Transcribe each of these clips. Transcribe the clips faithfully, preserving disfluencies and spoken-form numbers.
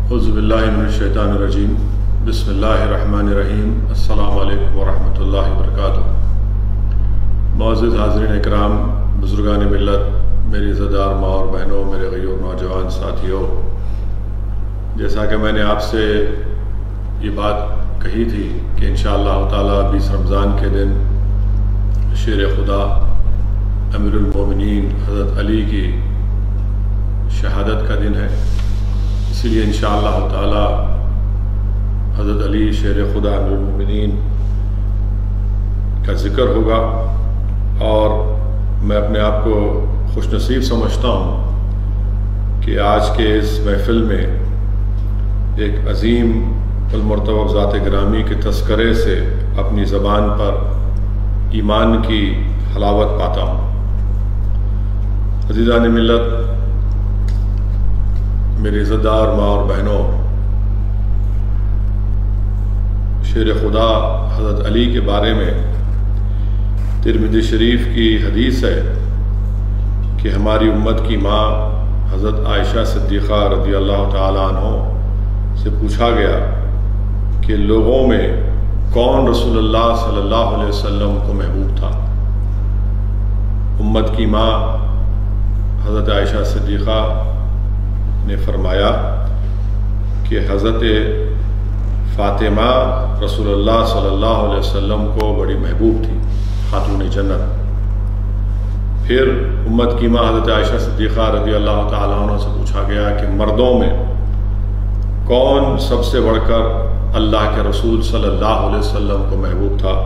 اعوذ باللہ من الشیطان الرجیم بسم اللہ الرحمن الرحیم السلام علیکم ورحمۃ اللہ وبرکاتہ۔ معزز حاضرین اکرام، بزرگان ملت، میری عزتدار ماں اور بہنوں، میرے غیور نوجوان ساتھیوں، جیسا کہ میں نے آپ سے یہ بات کہی تھی کہ انشاءاللہ تعالیٰ بیس رمضان کے دن شیر خدا امیر المومنین حضرت علی کی شہادت کا دن ہے، اسی لیے انشاءاللہ تعالی حضرت علی شیر خدا امیر المومنین کا ذکر ہوگا، اور میں اپنے آپ کو خوش نصیب سمجھتا ہوں کہ آج کے اس محفل میں ایک عظیم المرتبہ ذات گرامی کے تذکرے سے اپنی زبان پر ایمان کی حلاوت پاتا ہوں۔ عزیزان ملت، میری عزتدار ماں اور بہنوں، شیر خدا حضرت علی کے بارے میں ترمذی شریف کی حدیث ہے کہ ہماری امت کی ماں حضرت عائشہ صدیقہ رضی اللہ تعالیٰ عنہ سے پوچھا گیا کہ لوگوں میں کون رسول اللہ صلی اللہ علیہ وسلم کو محبوب تھا؟ امت کی ماں حضرت عائشہ صدیقہ نے فرمایا کہ حضرت فاطمہ رسول اللہ صلی اللہ علیہ وسلم کو بڑی محبوب تھی، خاتون جنت۔ پھر امت کی ماں حضرت عائشہ صدیقہ رضی اللہ تعالیٰ عنہ سے پوچھا گیا کہ مردوں میں کون سب سے بڑھ کر اللہ کے رسول صلی اللہ علیہ وسلم کو محبوب تھا؟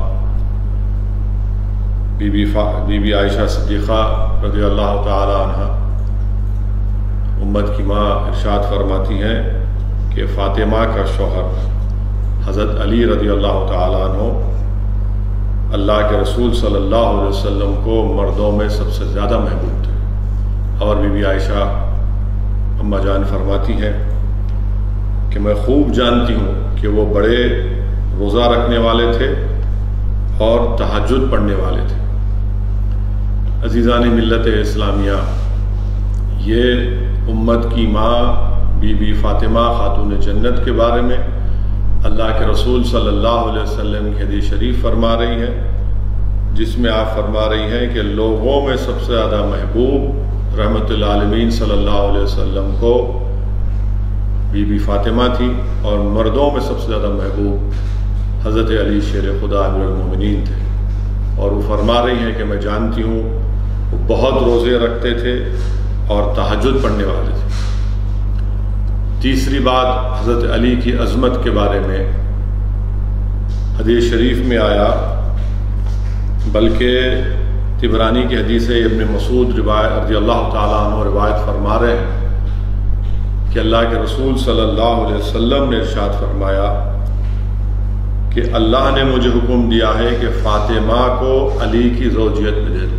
بی بی, فا... بی بی عائشہ صدیقہ رضی اللہ تعالیٰ عنہ امت کی ماں ارشاد فرماتی ہیں کہ فاطمہ کا شوہر حضرت علی رضی اللہ تعالیٰ عنہ اللہ کے رسول صلی اللہ علیہ وسلم کو مردوں میں سب سے زیادہ محبوب تھے۔ اور بی بی عائشہ اماں جان فرماتی ہیں کہ میں خوب جانتی ہوں کہ وہ بڑے روزہ رکھنے والے تھے اور تہجد پڑھنے والے تھے۔ عزیزان ملت اسلامیہ، یہ امت کی ماں بی بی فاطمہ خاتون جنت کے بارے میں اللہ کے رسول صلی اللہ علیہ وسلم کی حدیث شریف فرما رہی ہے، جس میں آپ فرما رہی ہیں کہ لوگوں میں سب سے زیادہ محبوب رحمت العالمین صلی اللہ علیہ وسلم کو بی بی فاطمہ تھی، اور مردوں میں سب سے زیادہ محبوب حضرت علی شیر خدا امیر المومنین تھے۔ اور وہ فرما رہی ہیں کہ میں جانتی ہوں وہ بہت روزے رکھتے تھے اور تہجد پڑھنے والے تھے۔ تیسری بات، حضرت علی کی عظمت کے بارے میں حدیث شریف میں آیا، بلکہ طبرانی کی حدیث ہے، ابن مسعود روایت رضی اللہ تعالیٰ عنہ روایت فرما رہے ہیں کہ اللہ کے رسول صلی اللہ علیہ وسلم نے ارشاد فرمایا کہ اللہ نے مجھے حکم دیا ہے کہ فاطمہ کو علی کی زوجیت میں دے دو۔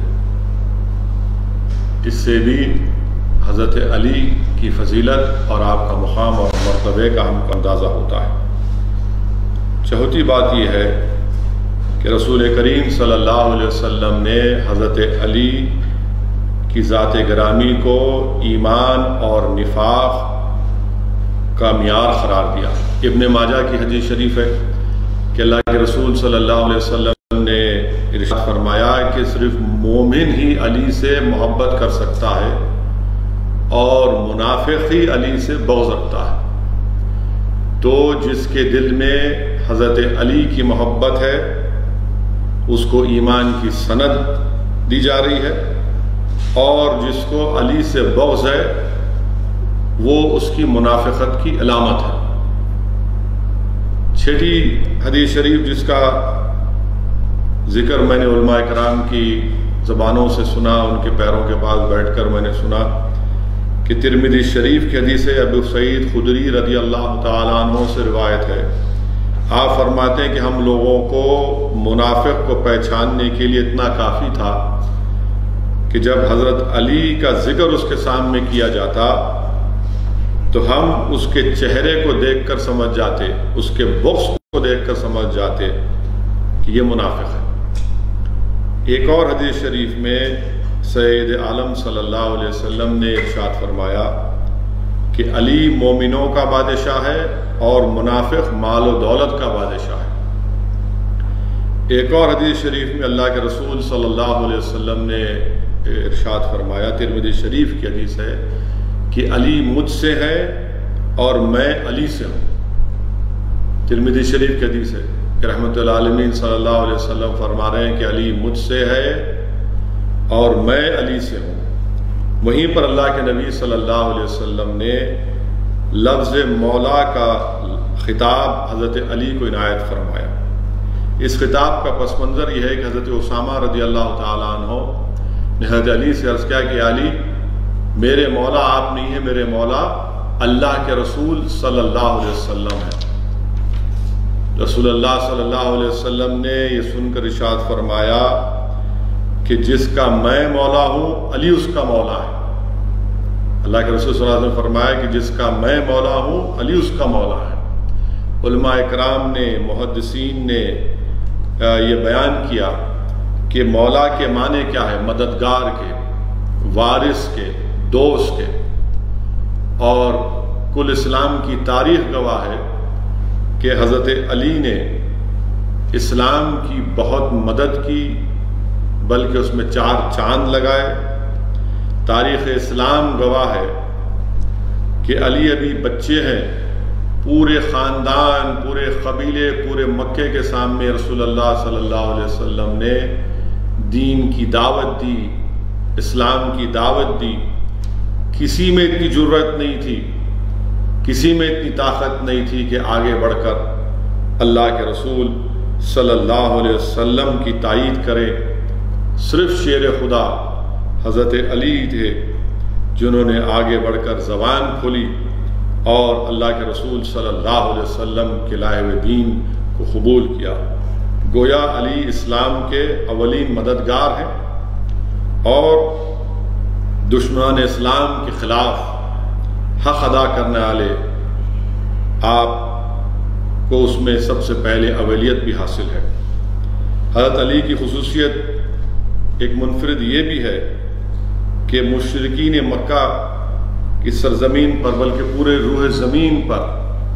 اس سے بھی حضرت علی کی فضیلت اور آپ کا مقام اور مرتبے کا ہم کو اندازہ ہوتا ہے۔ چوتھی بات یہ ہے کہ رسول کریم صلی اللہ علیہ وسلم نے حضرت علی کی ذات گرامی کو ایمان اور نفاق کا معیار قرار دیا۔ ابن ماجہ کی حدیث شریف ہے کہ اللہ کے رسول صلی اللہ علیہ وسلم نے ارشاد فرمایا کہ صرف مومن ہی علی سے محبت کر سکتا ہے اور منافق ہی علی سے بغض رکھتا ہے۔ تو جس کے دل میں حضرت علی کی محبت ہے اس کو ایمان کی سند دی جا رہی ہے، اور جس کو علی سے بغض ہے وہ اس کی منافقت کی علامت ہے۔ چھٹی حدیث شریف جس کا ذکر میں نے علماء کرام کی زبانوں سے سنا، ان کے پیروں کے پاس بیٹھ کر میں نے سنا کہ ترمذی شریف کی حدیث ابو سعید خدری رضی اللہ تعالیٰ عنہ سے روایت ہے۔ آپ فرماتے ہیں کہ ہم لوگوں کو منافق کو پہچاننے کے لیے اتنا کافی تھا کہ جب حضرت علی کا ذکر اس کے سامنے کیا جاتا تو ہم اس کے چہرے کو دیکھ کر سمجھ جاتے، اس کے بغض کو دیکھ کر سمجھ جاتے کہ یہ منافق ہے۔ ایک اور حدیث شریف میں سید عالم صلی اللہ علیہ وسلم نے ارشاد فرمایا کہ علی مومنوں کا بادشاہ ہے اور منافق مال و دولت کا بادشاہ ہے۔ ایک اور حدیث شریف میں اللہ کے رسول صلی اللہ علیہ وسلم نے ارشاد فرمایا، ترمذی شریف کی حدیث ہے کہ علی مجھ سے ہے اور میں علی سے ہوں۔ ترمذی شریف کی حدیث ہے کہ رحمت العالمین صلی اللہ علیہ وسلم فرما رہے ہیں کہ علی مجھ سے ہے اور میں علی سے ہوں۔ وہیں پر اللہ کے نبی صلی اللہ علیہ وسلم نے لفظ مولا کا خطاب حضرت علی کو عنایت فرمایا۔ اس خطاب کا پس منظر یہ ہے کہ حضرت اسامہ رضی اللہ تعالیٰ عنہ نے حضرت علی سے عرض کیا کہ علی، میرے مولا آپ نہیں ہیں، میرے مولا اللہ کے رسول صلی اللہ علیہ وسلم ہے۔ رسول اللہ صلی اللہ علیہ وسلم نے یہ سن کر ارشاد فرمایا کہ جس کا میں مولا ہوں علی اس کا مولا ہے۔ اللہ کے رسول صلی اللہ علیہ وسلم نے فرمایا کہ جس کا میں مولا ہوں علی اس کا مولا ہے۔ علماء اکرام نے، محدثین نے یہ بیان کیا کہ مولا کے معنی کیا ہے، مددگار کے، وارث کے، دوست کے، اور کل اسلام کی تاریخ گواہ ہے کہ حضرت علی نے اسلام کی بہت مدد کی، بلکہ اس میں چار چاند لگائے۔ تاریخ اسلام گواہ ہے کہ علی ابھی بچے ہیں، پورے خاندان، پورے قبیلے، پورے مکے کے سامنے رسول اللہ صلی اللہ علیہ وسلم نے دین کی دعوت دی، اسلام کی دعوت دی۔ کسی میں اتنی جرأت نہیں تھی، کسی میں اتنی طاقت نہیں تھی کہ آگے بڑھ کر اللہ کے رسول صلی اللہ علیہ وسلم کی تائید کرے۔ صرف شیر خدا حضرت علی تھے جنہوں نے آگے بڑھ کر زبان کھولی اور اللہ کے رسول صلی اللہ علیہ وسلم کے لائے ہوئے دین کو قبول کیا۔ گویا علی اسلام کے اولین مددگار ہیں اور دشمنان اسلام کے خلاف حق ادا کرنے والے آپ کو اس میں سب سے پہلے اولیت بھی حاصل ہے۔ حضرت علی کی خصوصیت ایک منفرد یہ بھی ہے کہ مشرکین مکہ کی سرزمین پر، بلکہ پورے روح زمین پر،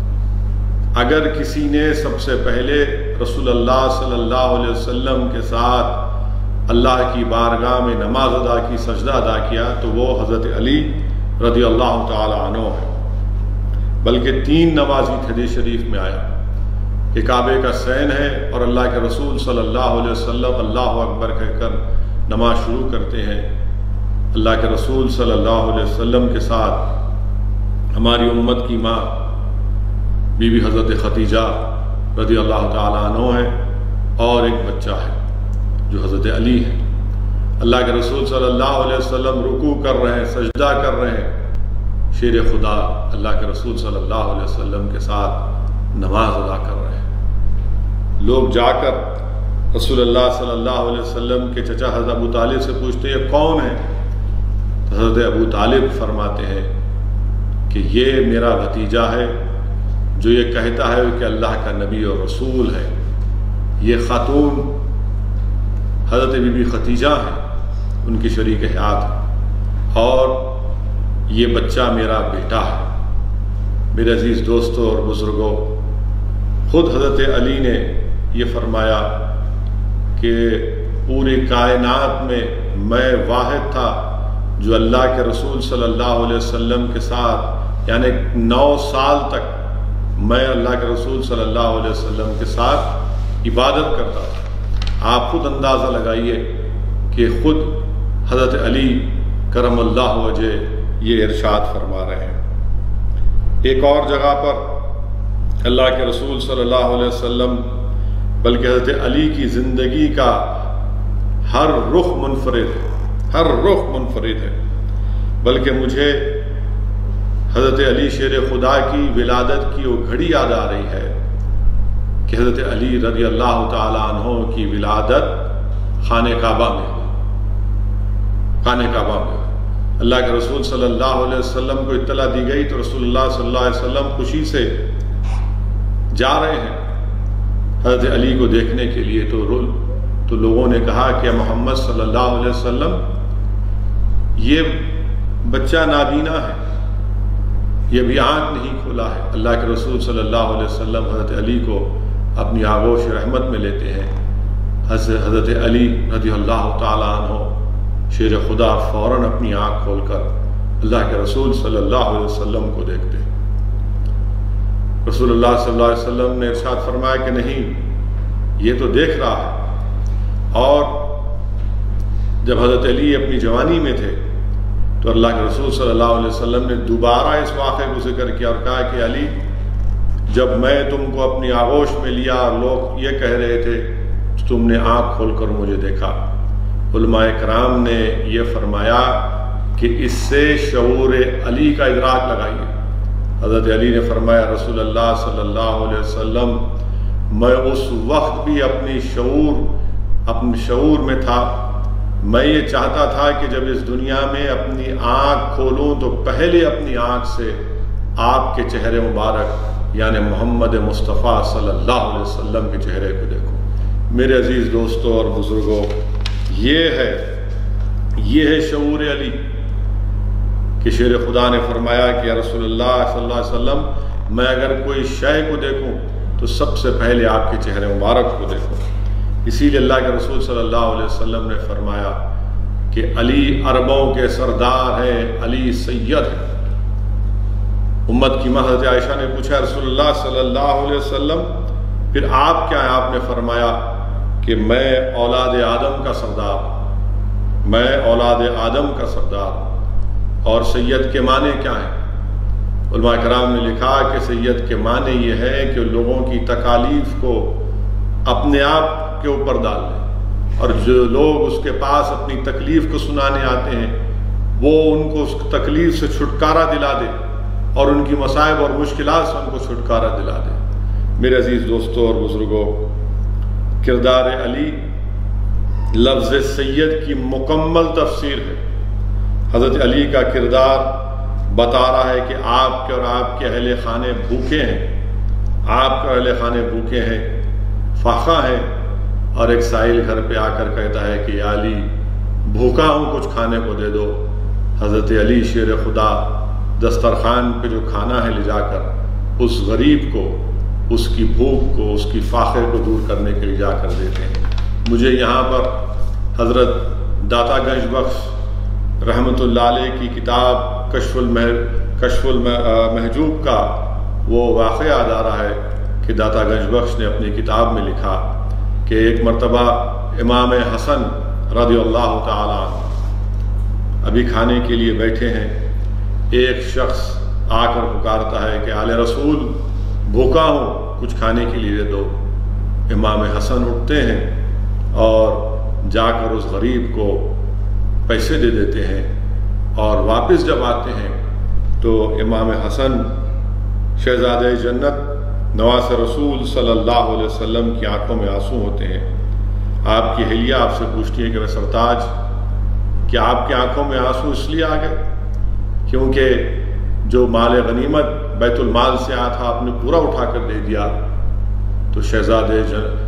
اگر کسی نے سب سے پہلے رسول اللہ صلی اللہ علیہ وسلم کے ساتھ اللہ کی بارگاہ میں نماز ادا کی، سجدہ ادا کیا، تو وہ حضرت علی رضی اللہ تعالی عنہ ہے۔ بلکہ تین نمازی حدیث شریف میں آیا کہ کعبے کا سین ہے اور اللہ کے رسول صلی اللہ علیہ وسلم اللہ اکبر کہہ کر نماز شروع کرتے ہیں۔ اللہ کے رسول صلی اللہ علیہ وسلم کے ساتھ ہماری امت کی ماں بی بی حضرت خدیجہ رضی اللہ تعالیٰ عنہ ہے، اور ایک بچہ ہے جو حضرت علی ہے۔ اللہ کے رسول صلی اللہ علیہ وسلم رکوع کر رہے ہیں، سجدہ کر رہے ہیں، شیر خدا اللہ کے رسول صلی اللہ علیہ وسلم کے ساتھ نماز ادا کر رہے ہیں۔ لوگ جا کر رسول اللہ صلی اللہ علیہ وسلم کے چچا حضرت ابو طالب سے پوچھتے ہیں یہ کون ہے؟ حضرت ابو طالب فرماتے ہیں کہ یہ میرا بھتیجا ہے جو یہ کہتا ہے کہ اللہ کا نبی اور رسول ہے۔ یہ خاتون حضرت بی بی خدیجہ ہیں، ان کی شریک حیات، اور یہ بچہ میرا بیٹا ہے۔ میرے عزیز دوستوں اور بزرگوں، خود حضرت علی نے یہ فرمایا کہ پوری کائنات میں میں واحد تھا جو اللہ کے رسول صلی اللہ علیہ وسلم کے ساتھ، یعنی نو سال تک میں اللہ کے رسول صلی اللہ علیہ وسلم کے ساتھ عبادت کرتا تھا۔ آپ خود اندازہ لگائیے کہ خود حضرت علی کرم اللہ وجہ یہ ارشاد فرما رہے ہیں۔ ایک اور جگہ پر اللہ کے رسول صلی اللہ علیہ وسلم، بلکہ حضرت علی کی زندگی کا ہر رخ منفرد ہے، ہر رخ منفرد ہے۔ بلکہ مجھے حضرت علی شیر خدا کی ولادت کی وہ گھڑی یاد آ رہی ہے کہ حضرت علی رضی اللہ تعالیٰ عنہ کی ولادت خانہ کعبہ میں ہوئی، خانہ کعبہ میں ہوئی۔ اللہ کے رسول صلی اللہ علیہ وسلم کو اطلاع دی گئی تو رسول اللہ صلی اللہ علیہ وسلم خوشی سے جا رہے ہیں حضرت علی کو دیکھنے کے لیے، تو رول تو لوگوں نے کہا کہ محمد صلی اللہ علیہ وسلم یہ بچہ نابینا ہے، یہ بھی آنکھ نہیں کھولا ہے۔ اللہ کے رسول صلی اللہ علیہ وسلم حضرت علی کو اپنی آغوش رحمت میں لیتے ہیں۔ حضرت علی رضی اللہ تعالیٰ عنہ شیر خدا فوراً اپنی آنکھ کھول کر اللہ کے رسول صلی اللہ علیہ وسلم کو دیکھتے ہیں۔ رسول اللہ صلی اللہ علیہ وسلم نے ارشاد فرمایا کہ نہیں، یہ تو دیکھ رہا ہے۔ اور جب حضرت علی اپنی جوانی میں تھے تو اللہ کے رسول صلی اللہ علیہ وسلم نے دوبارہ اس واقعے کو ذکر کیا اور کہا کہ علی، جب میں تم کو اپنی آغوش میں لیا اور لوگ یہ کہہ رہے تھے تو تم نے آنکھ کھول کر مجھے دیکھا۔ علماء کرام نے یہ فرمایا کہ اس سے شعور علی کا ادراک لگائیے۔ حضرت علی نے فرمایا رسول اللہ صلی اللہ علیہ وسلم، میں اس وقت بھی اپنی شعور اپنے شعور میں تھا۔ میں یہ چاہتا تھا کہ جب اس دنیا میں اپنی آنکھ کھولوں تو پہلے اپنی آنکھ سے آپ کے چہرے مبارک یعنی محمد مصطفیٰ صلی اللہ علیہ وسلم کے چہرے کو دیکھوں۔ میرے عزیز دوستوں اور بزرگوں، یہ ہے یہ ہے شعور علی کہ شیر خدا نے فرمایا کہ یا رسول اللہ صلی اللہ علیہ وسلم، میں اگر کوئی شے کو دیکھوں تو سب سے پہلے آپ کے چہرے مبارک کو دیکھوں۔ اسی لیے اللہ کے رسول صلی اللہ علیہ وسلم نے فرمایا کہ علی عربوں کے سردار ہیں، علی سید ہیں۔ امت کی ماں حضرت عائشہ نے پوچھا رسول اللہ صلی اللہ علیہ وسلم پھر آپ کیا ہیں؟ آپ نے فرمایا کہ میں اولاد آدم کا سردار میں اولاد آدم کا سردار اور سید کے معنی کیا ہیں؟ علماء کرام نے لکھا کہ سید کے معنی یہ ہے کہ لوگوں کی تکالیف کو اپنے آپ کے اوپر ڈال لیں، اور جو لوگ اس کے پاس اپنی تکلیف کو سنانے آتے ہیں وہ ان کو اس تکلیف سے چھٹکارا دلا دے اور ان کی مصائب اور مشکلات سے ان کو چھٹکارا دلا دے۔ میرے عزیز دوستوں اور بزرگوں، کردار علی لفظ سید کی مکمل تفسیر ہے۔ حضرت علی کا کردار بتا رہا ہے کہ آپ کے اور آپ کے اہل خانے بھوکے ہیں، آپ کے اہل خانے بھوکے ہیں، فاقہ ہیں، اور ایک سائل گھر پہ آ کر کہتا ہے کہ یا علی بھوکا ہوں، کچھ کھانے کو دے دو۔ حضرت علی شیر خدا دسترخوان پہ جو کھانا ہے لے جا کر اس غریب کو، اس کی بھوک کو، اس کی فاقے کو دور کرنے کے لیے جا کر دیتے ہیں۔ مجھے یہاں پر حضرت داتا گنج بخش رحمۃ اللہ علیہ کی کتاب کشف المح کشف المحجوب کا وہ واقعہ یاد آ رہا ہے کہ داتا گنج بخش نے اپنی کتاب میں لکھا کہ ایک مرتبہ امام حسن رضی اللہ تعالی عنہ ابھی کھانے کے لیے بیٹھے ہیں، ایک شخص آ کر پکارتا ہے کہ آل رسول بھوکا ہوں، کچھ کھانے کے لیے دے دو۔ امام حسن اٹھتے ہیں اور جا کر اس غریب کو پیسے دے دیتے ہیں، اور واپس جب آتے ہیں تو امام حسن شہزادہ جنت نواز رسول صلی اللہ علیہ وسلم کی آنکھوں میں آنسو ہوتے ہیں۔ آپ کی اہلیہ آپ سے پوچھتی ہے کہ سرتاج، کیا آپ کی آنکھوں میں آنسو اس لیے آ گئے کیونکہ جو مال غنیمت بیت المال سے آیا تھا آپ نے پورا اٹھا کر دے دیا؟ تو شہزادہ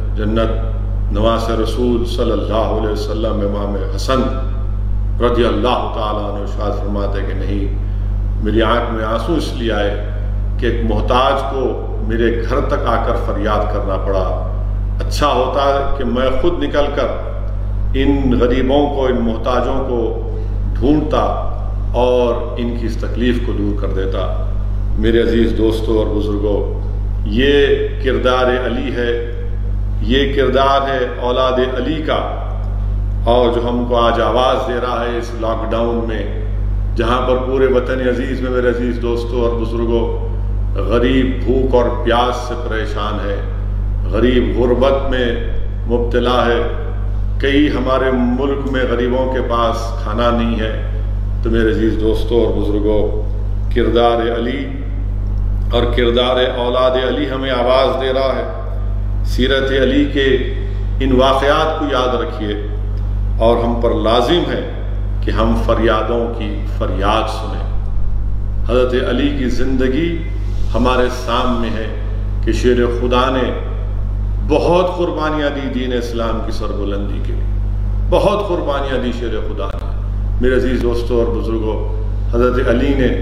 جنت نواز رسول صلی اللہ علیہ وسلم امام حسن رضی اللہ تعالیٰ عنہ ارشاد فرماتے کہ نہیں، میری آنکھ میں آنسو اس لیے آئے کہ ایک محتاج کو میرے گھر تک آ کر فریاد کرنا پڑا۔ اچھا ہوتا کہ میں خود نکل کر ان غریبوں کو، ان محتاجوں کو ڈھونڈتا اور ان کی اس تکلیف کو دور کر دیتا۔ میرے عزیز دوستوں اور بزرگوں، یہ کردار علی ہے، یہ کردار ہے اولاد علی کا، اور جو ہم کو آج آواز دے رہا ہے اس لاک ڈاؤن میں، جہاں پر پورے وطن عزیز میں میرے عزیز دوستوں اور بزرگوں غریب بھوک اور پیاس سے پریشان ہے، غریب غربت میں مبتلا ہے، کئی ہمارے ملک میں غریبوں کے پاس کھانا نہیں ہے۔ تو میرے عزیز دوستوں اور بزرگوں، کردار علی اور کردار اولاد علی ہمیں آواز دے رہا ہے۔ سیرت علی کے ان واقعات کو یاد رکھیے، اور ہم پر لازم ہے کہ ہم فریادوں کی فریاد سنیں۔ حضرت علی کی زندگی ہمارے سامنے ہے کہ شیر خدا نے بہت قربانیاں دی دین اسلام کی سربلندی کے لیے، بہت قربانیاں دی شیر خدا نے۔ میرے عزیز دوستوں اور بزرگوں، حضرت علی نے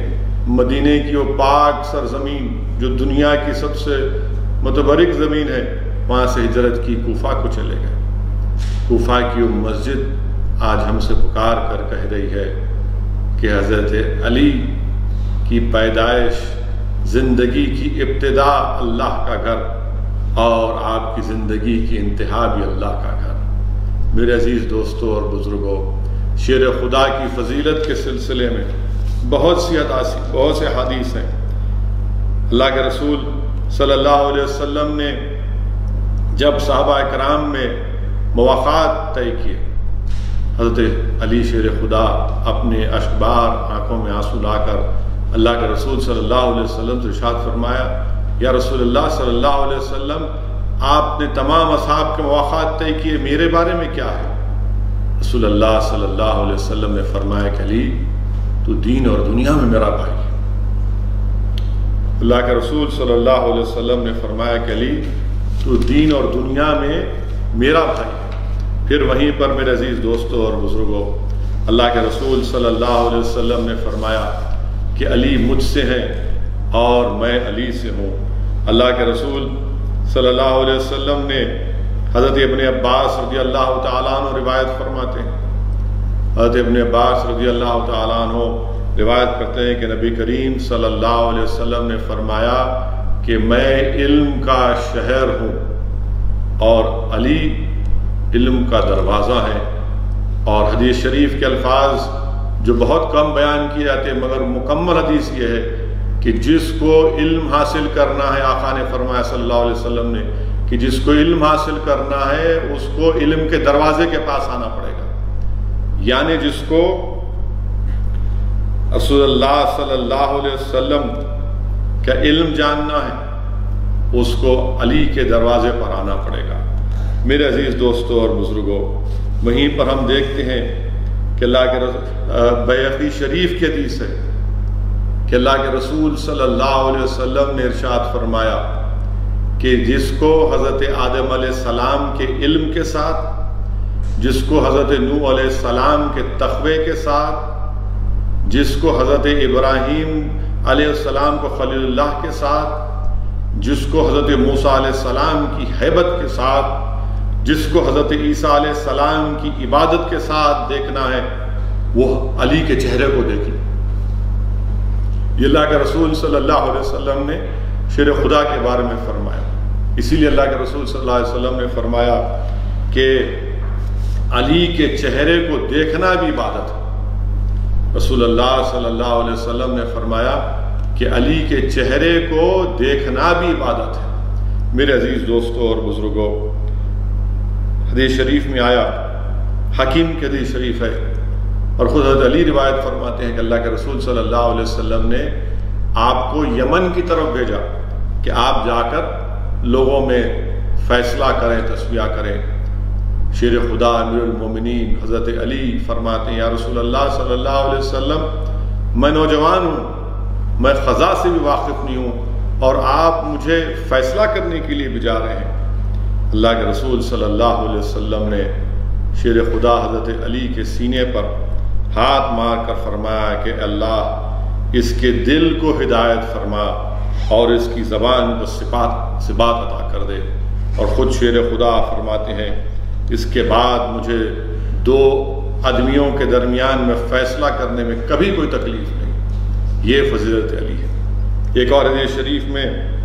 مدینے کی وہ پاک سرزمین جو دنیا کی سب سے متبرک زمین ہے، وہاں سے ہجرت کی، کوفہ کو چلے گئے۔ کوفہ کی وہ مسجد آج ہم سے پکار کر کہہ رہی ہے کہ حضرت علی کی پیدائش، زندگی کی ابتدا اللہ کا گھر، اور آپ کی زندگی کی انتہا بھی اللہ کا گھر۔ میرے عزیز دوستوں اور بزرگوں، شیر خدا کی فضیلت کے سلسلے میں بہت سی حدیث بہت سے حدیث ہیں۔ اللہ کے رسول صلی اللہ علیہ وسلم نے جب صحابہ کرام میں مواقعات طے کیے، حضرت علی شیر خدا اپنے اشکبار آنکھوں میں آنسو لا کر اللہ کے رسول صلی اللہ علیہ وسلم سے ارشاد فرمایا، یا رسول اللہ صلی اللہ علیہ وسلم، آپ نے تمام اصحاب کے مواقعات طے کیے، میرے بارے میں کیا ہے؟ رسول اللہ صلی اللہ علیہ وسلم نے فرمایا کہ علی، تو دین اور دنیا میں میرا بھائی ہے۔ اللہ کے رسول صلی اللہ علیہ وسلم نے فرمایا کہ علی، تو دین اور دنیا میں میرا بھائی ہے۔ پھر وہیں پر میرے عزیز دوستوں اور بزرگوں، اللہ کے رسول صلی اللہ علیہ وسلم نے فرمایا کہ علی مجھ سے ہے اور میں علی سے ہوں۔ اللہ کے رسول صلی اللہ علیہ وسلم نے حضرت ابن عباس رضی اللہ تعالیٰ عنہ روایت فرماتے ہیں، حضرت ابن عباس رضی اللہ تعالیٰ عنہ روایت کرتے ہیں کہ نبی کریم صلی اللہ علیہ وسلم نے فرمایا کہ میں علم کا شہر ہوں اور علی علم کا دروازہ ہے۔ اور حدیث شریف کے الفاظ جو بہت کم بیان کیے جاتے ہیں، مگر مکمل حدیث یہ ہے کہ جس کو علم حاصل کرنا ہے، آقا نے فرمایا صلی اللہ علیہ وسلم نے کہ جس کو علم حاصل کرنا ہے اس کو علم کے دروازے کے پاس آنا پڑے گا، یعنی جس کو رسول اللہ صلی اللہ علیہ وسلم کا علم جاننا ہے اس کو علی کے دروازے پر آنا پڑے گا۔ میرے عزیز دوستوں اور بزرگوں، وہیں پر ہم دیکھتے ہیں کہ اللہ کے رسول بیہقی شریف کی حدیث ہے کہ اللہ کے رسول صلی اللہ علیہ وسلم نے ارشاد فرمایا کہ جس کو حضرت آدم علیہ السلام کے علم کے ساتھ، جس کو حضرت نوح علیہ السلام کے تقوی کے ساتھ، جس کو حضرت ابراہیم علیہ السلام کو خلیل اللہ کے ساتھ، جس کو حضرت موسیٰ علیہ السلام کی ہیبت کے ساتھ، جس کو حضرت عیسیٰ علیہ السلام کی عبادت کے ساتھ دیکھنا ہے، وہ علی کے چہرے کو دیکھیں۔ یہ اللہ کے رسول صلی اللہ علیہ وسلم نے شیر خدا کے بارے میں فرمایا۔ اسی لیے اللہ کے رسول صلی اللہ علیہ وسلم نے فرمایا کہ علی کے چہرے کو دیکھنا بھی عبادت ہے۔ رسول اللہ صلی اللہ علیہ وسلم نے فرمایا کہ علی کے چہرے کو دیکھنا بھی عبادت ہے۔ میرے عزیز دوستوں اور بزرگوں، حدیث شریف میں آیا، حکیم کی حدیث شریف ہے، اور خود حضرت علی روایت فرماتے ہیں کہ اللہ کے رسول صلی اللہ علیہ وسلم نے آپ کو یمن کی طرف بھیجا کہ آپ جا کر لوگوں میں فیصلہ کریں، تصفیہ کریں۔ شیر خدا امیر المومنین حضرت علی فرماتے ہیں، یا رسول اللہ صلی اللہ علیہ وسلم، میں نوجوان ہوں، میں خزاں سے بھی واقف نہیں ہوں، اور آپ مجھے فیصلہ کرنے کے لیے بھیجا رہے ہیں۔ اللہ کے رسول صلی اللہ علیہ وسلم نے شیر خدا حضرت علی کے سینے پر ہاتھ مار کر فرمایا کہ اللہ اس کے دل کو ہدایت فرما اور اس کی زبان کو صفات صفات عطا کر دے۔ اور خود شیر خدا فرماتے ہیں، اس کے بعد مجھے دو آدمیوں کے درمیان میں فیصلہ کرنے میں کبھی کوئی تکلیف نہیں۔ یہ فضیلت علی ہے۔ ایک اور حدیث شریف میں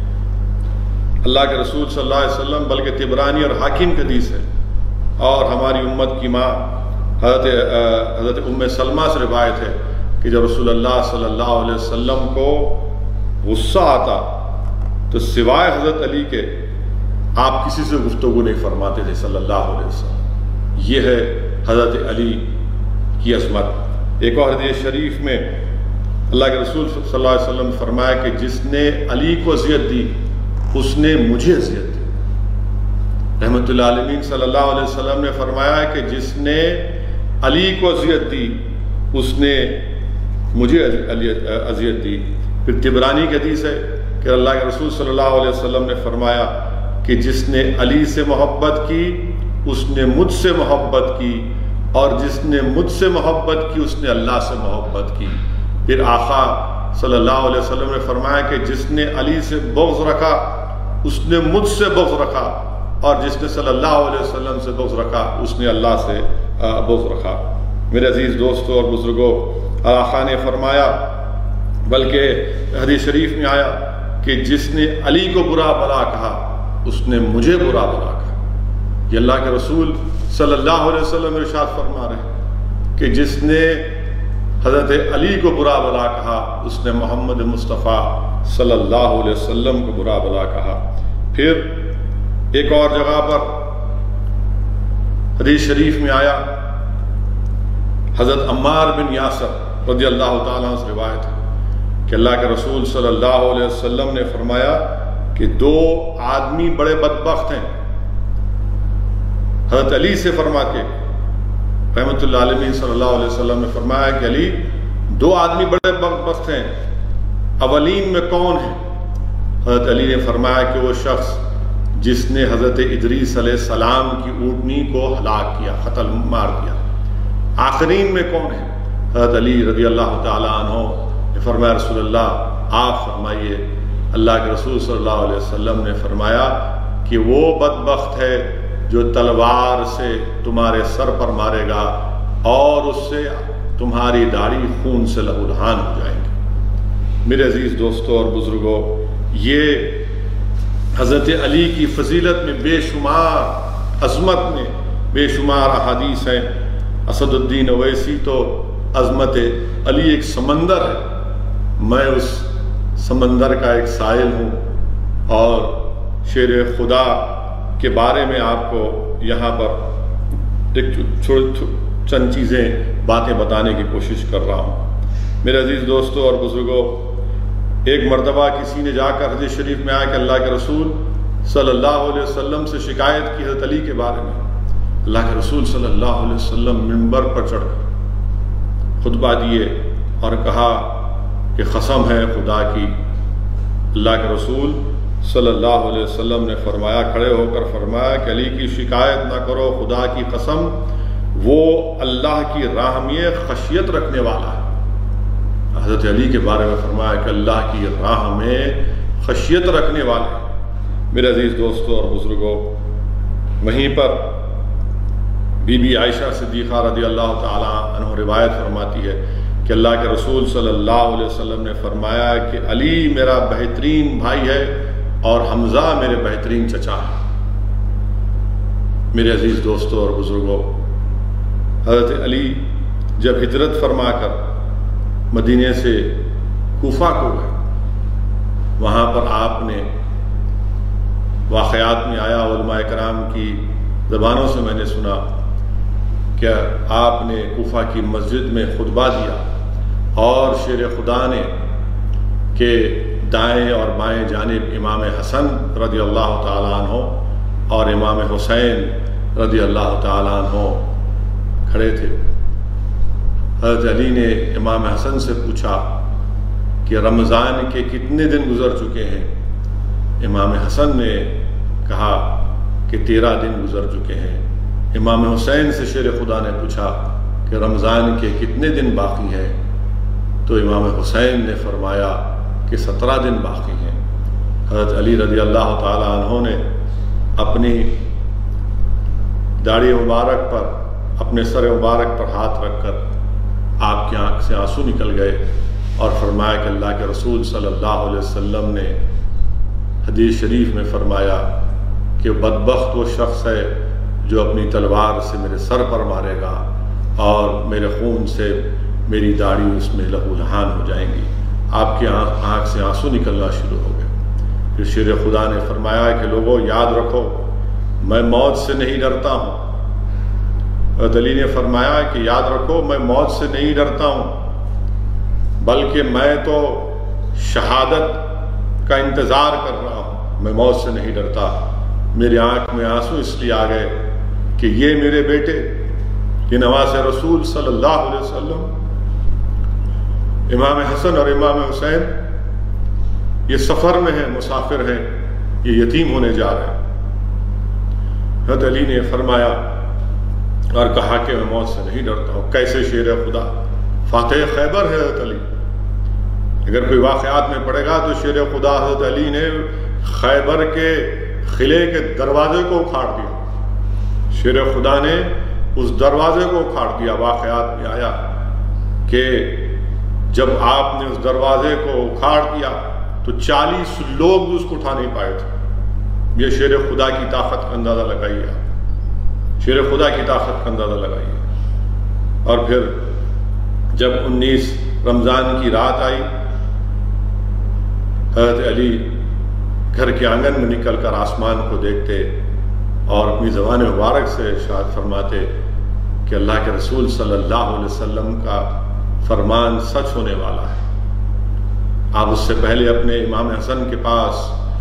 اللہ کے رسول صلی اللہ علیہ وسلم، بلکہ طبرانی اور حاکم کی حدیث ہے، اور ہماری امت کی ماں حضرت حضرت ام سلمہ سے روایت ہے کہ جب رسول اللہ صلی اللہ علیہ وسلم کو غصہ آتا تو سوائے حضرت علی کے آپ کسی سے گفتگو نہیں فرماتے تھے صلی اللہ علیہ وسلم۔ یہ ہے حضرت علی کی عظمت۔ ایک اور حدیث شریف میں اللہ کے رسول صلی اللہ علیہ وسلم نے فرمایا کہ جس نے علی کو اذیت دی اس نے مجھے اذیت دی۔ رحمت اللہ علیہ صلی اللہ علیہ وسلم نے فرمایا کہ جس نے علی کو اذیت دی اس نے مجھے اذیت دی۔ پھر طبرانی کی حدیث ہے کہ اللہ کے رسول صلی اللہ علیہ وسلم نے فرمایا کہ جس نے علی سے محبت کی اس نے مجھ سے محبت کی، اور جس نے مجھ سے محبت کی اس نے اللہ سے محبت کی۔ پھر آقا صلی اللہ علیہ وسلم نے فرمایا کہ جس نے علی سے بغض رکھا اس نے مجھ سے بغض رکھا، اور جس نے صلی اللہ علیہ وسلم سے بغض رکھا اس نے اللہ سے بغض رکھا۔ میرے عزیز دوستوں اور بزرگوں، آقا نے فرمایا، بلکہ حدیث شریف میں آیا کہ جس نے علی کو برا بھلا کہا اس نے مجھے برا بھلا کہا۔ یہ اللہ کے رسول صلی اللہ علیہ وسلم ارشاد فرما رہے ہیں کہ جس نے حضرت علی کو برا بھلا کہا اس نے محمد مصطفیٰ صلی اللہ علیہ وسلم کو برا بھلا کہا۔ پھر ایک اور جگہ پر حدیث شریف میں آیا، حضرت عمار بن یاسر رضی اللہ تعالیٰ عنہ سے روایت ہے کہ اللہ کے رسول صلی اللہ علیہ وسلم نے فرمایا کہ دو آدمی بڑے بدبخت ہیں، حضرت علی سے فرما کے رحمت اللہ علیہ صلی اللہ علیہ وسلم نے فرمایا کہ علی دو آدمی بڑے بدبخت ہیں، اولین میں کون ہے؟ حضرت علی نے فرمایا کہ وہ شخص جس نے حضرت ادریس علیہ السلام کی اونٹنی کو ہلاک کیا، قتل مار دیا۔ آخرین میں کون ہے؟ حضرت علی رضی اللہ تعالیٰ عنہ نے فرمایا رسول اللہ آپ فرمائیے۔ اللہ کے رسول صلی اللہ علیہ وسلم نے فرمایا کہ وہ بدبخت ہے جو تلوار سے تمہارے سر پر مارے گا اور اس سے تمہاری داڑھی خون سے لہولہان ہو جائیں گی۔ میرے عزیز دوستوں اور بزرگوں، یہ حضرت علی کی فضیلت میں بے شمار عظمت میں بے شمار احادیث ہیں۔ اسد الدین اویسی تو عظمت علی ایک سمندر ہے، میں اس سمندر کا ایک سائل ہوں، اور شیر خدا کے بارے میں آپ کو یہاں پر ایک چند چیزیں باتیں بتانے کی کوشش کر رہا ہوں۔ میرے عزیز دوستوں اور بزرگوں، ایک مرتبہ کسی نے جا کر حدیث شریف میں آیا کہ اللہ کے رسول صلی اللہ علیہ وسلم سے شکایت کی حضرت علی کے بارے میں۔ اللہ کے رسول صلی اللہ علیہ وسلم منبر پر چڑھ کر خطبہ دیے اور کہا کہ قسم ہے خدا کی، اللہ کے رسول صلی اللہ علیہ وسلم نے فرمایا، کھڑے ہو کر فرمایا کہ علی کی شکایت نہ کرو، خدا کی قسم وہ اللہ کی راہ میں خشیت رکھنے والا ہے۔ حضرت علی کے بارے میں فرمایا کہ اللہ کی راہ میں خشیت رکھنے والے۔ میرے عزیز دوستوں اور بزرگوں، وہیں پر بی بی عائشہ صدیقہ رضی اللہ تعالیٰ عنہ روایت فرماتی ہے کہ اللہ کے رسول صلی اللہ علیہ وسلم نے فرمایا کہ علی میرا بہترین بھائی ہے اور حمزہ میرے بہترین چچا ہے۔ میرے عزیز دوستوں اور بزرگوں، حضرت علی جب ہجرت فرما کر مدینے سے کوفہ کو گئے، وہاں پر آپ نے واقعات میں آیا، علماء کرام کی زبانوں سے میں نے سنا کہ آپ نے کوفہ کی مسجد میں خطبہ دیا اور شیر خدا نے کہ دائیں اور بائیں جانب امام حسن رضی اللہ تعالیٰ عنہ اور امام حسین رضی اللہ تعالیٰ عنہ کھڑے تھے۔ حضرت علی نے امام حسن سے پوچھا کہ رمضان کے کتنے دن گزر چکے ہیں؟ امام حسن نے کہا کہ تیرہ دن گزر چکے ہیں۔ امام حسین سے شیر خدا نے پوچھا کہ رمضان کے کتنے دن باقی ہیں؟ تو امام حسین نے فرمایا کہ سترہ دن باقی ہیں۔ حضرت علی رضی اللہ تعالیٰ عنہ نے اپنی داڑھی مبارک پر، اپنے سر مبارک پر ہاتھ رکھ کر آپ کی آنکھ سے آنسو نکل گئے اور فرمایا کہ اللہ کے رسول صلی اللہ علیہ وسلم نے حدیث شریف میں فرمایا کہ بدبخت وہ شخص ہے جو اپنی تلوار سے میرے سر پر مارے گا اور میرے خون سے میری داڑھی اس میں لہو لہان ہو جائیں گی۔ آپ کی آنکھ آنکھ سے آنسو نکلنا شروع ہو گئے۔ پھر شیر خدا نے فرمایا کہ لوگوں یاد رکھو میں موت سے نہیں ڈرتا ہوں۔ حضرت علی نے فرمایا کہ یاد رکھو میں موت سے نہیں ڈرتا ہوں، بلکہ میں تو شہادت کا انتظار کر رہا ہوں، میں موت سے نہیں ڈرتا۔ میری آنکھ میں آنسو اس لیے آ گئے کہ یہ میرے بیٹے کہ نواز رسول صلی اللہ علیہ وسلم، امام حسن اور امام حسین یہ سفر میں ہیں، مسافر ہیں، یہ یتیم ہونے جا رہے ہیں۔ حضرت علی نے فرمایا اور کہا کہ میں موت سے نہیں ڈرتا ہوں۔ کیسے شیر خدا، فاتح خیبر ہے حضرت علی، اگر کوئی واقعات میں پڑھے گا تو شیر خدا حضرت علی نے خیبر کے قلعے کے دروازے کو اکھاڑ دیا، شیر خدا نے اس دروازے کو اکھاڑ دیا۔ واقعات میں آیا کہ جب آپ نے اس دروازے کو اکھاڑ دیا تو چالیس لوگ بھی اس کو اٹھا نہیں پائے تھے۔ یہ شیر خدا کی طاقت کا اندازہ لگائیے، شیر خدا کی طاقت کا اندازہ لگائیے۔ اور پھر جب انیس رمضان کی رات آئی، حضرت علی گھر کے آنگن میں نکل کر آسمان کو دیکھتے اور اپنی زبان مبارک سے ارشاد فرماتے کہ اللہ کے رسول صلی اللہ علیہ وسلم کا فرمان سچ ہونے والا ہے۔ آپ اس سے پہلے اپنے امام حسن کے پاس،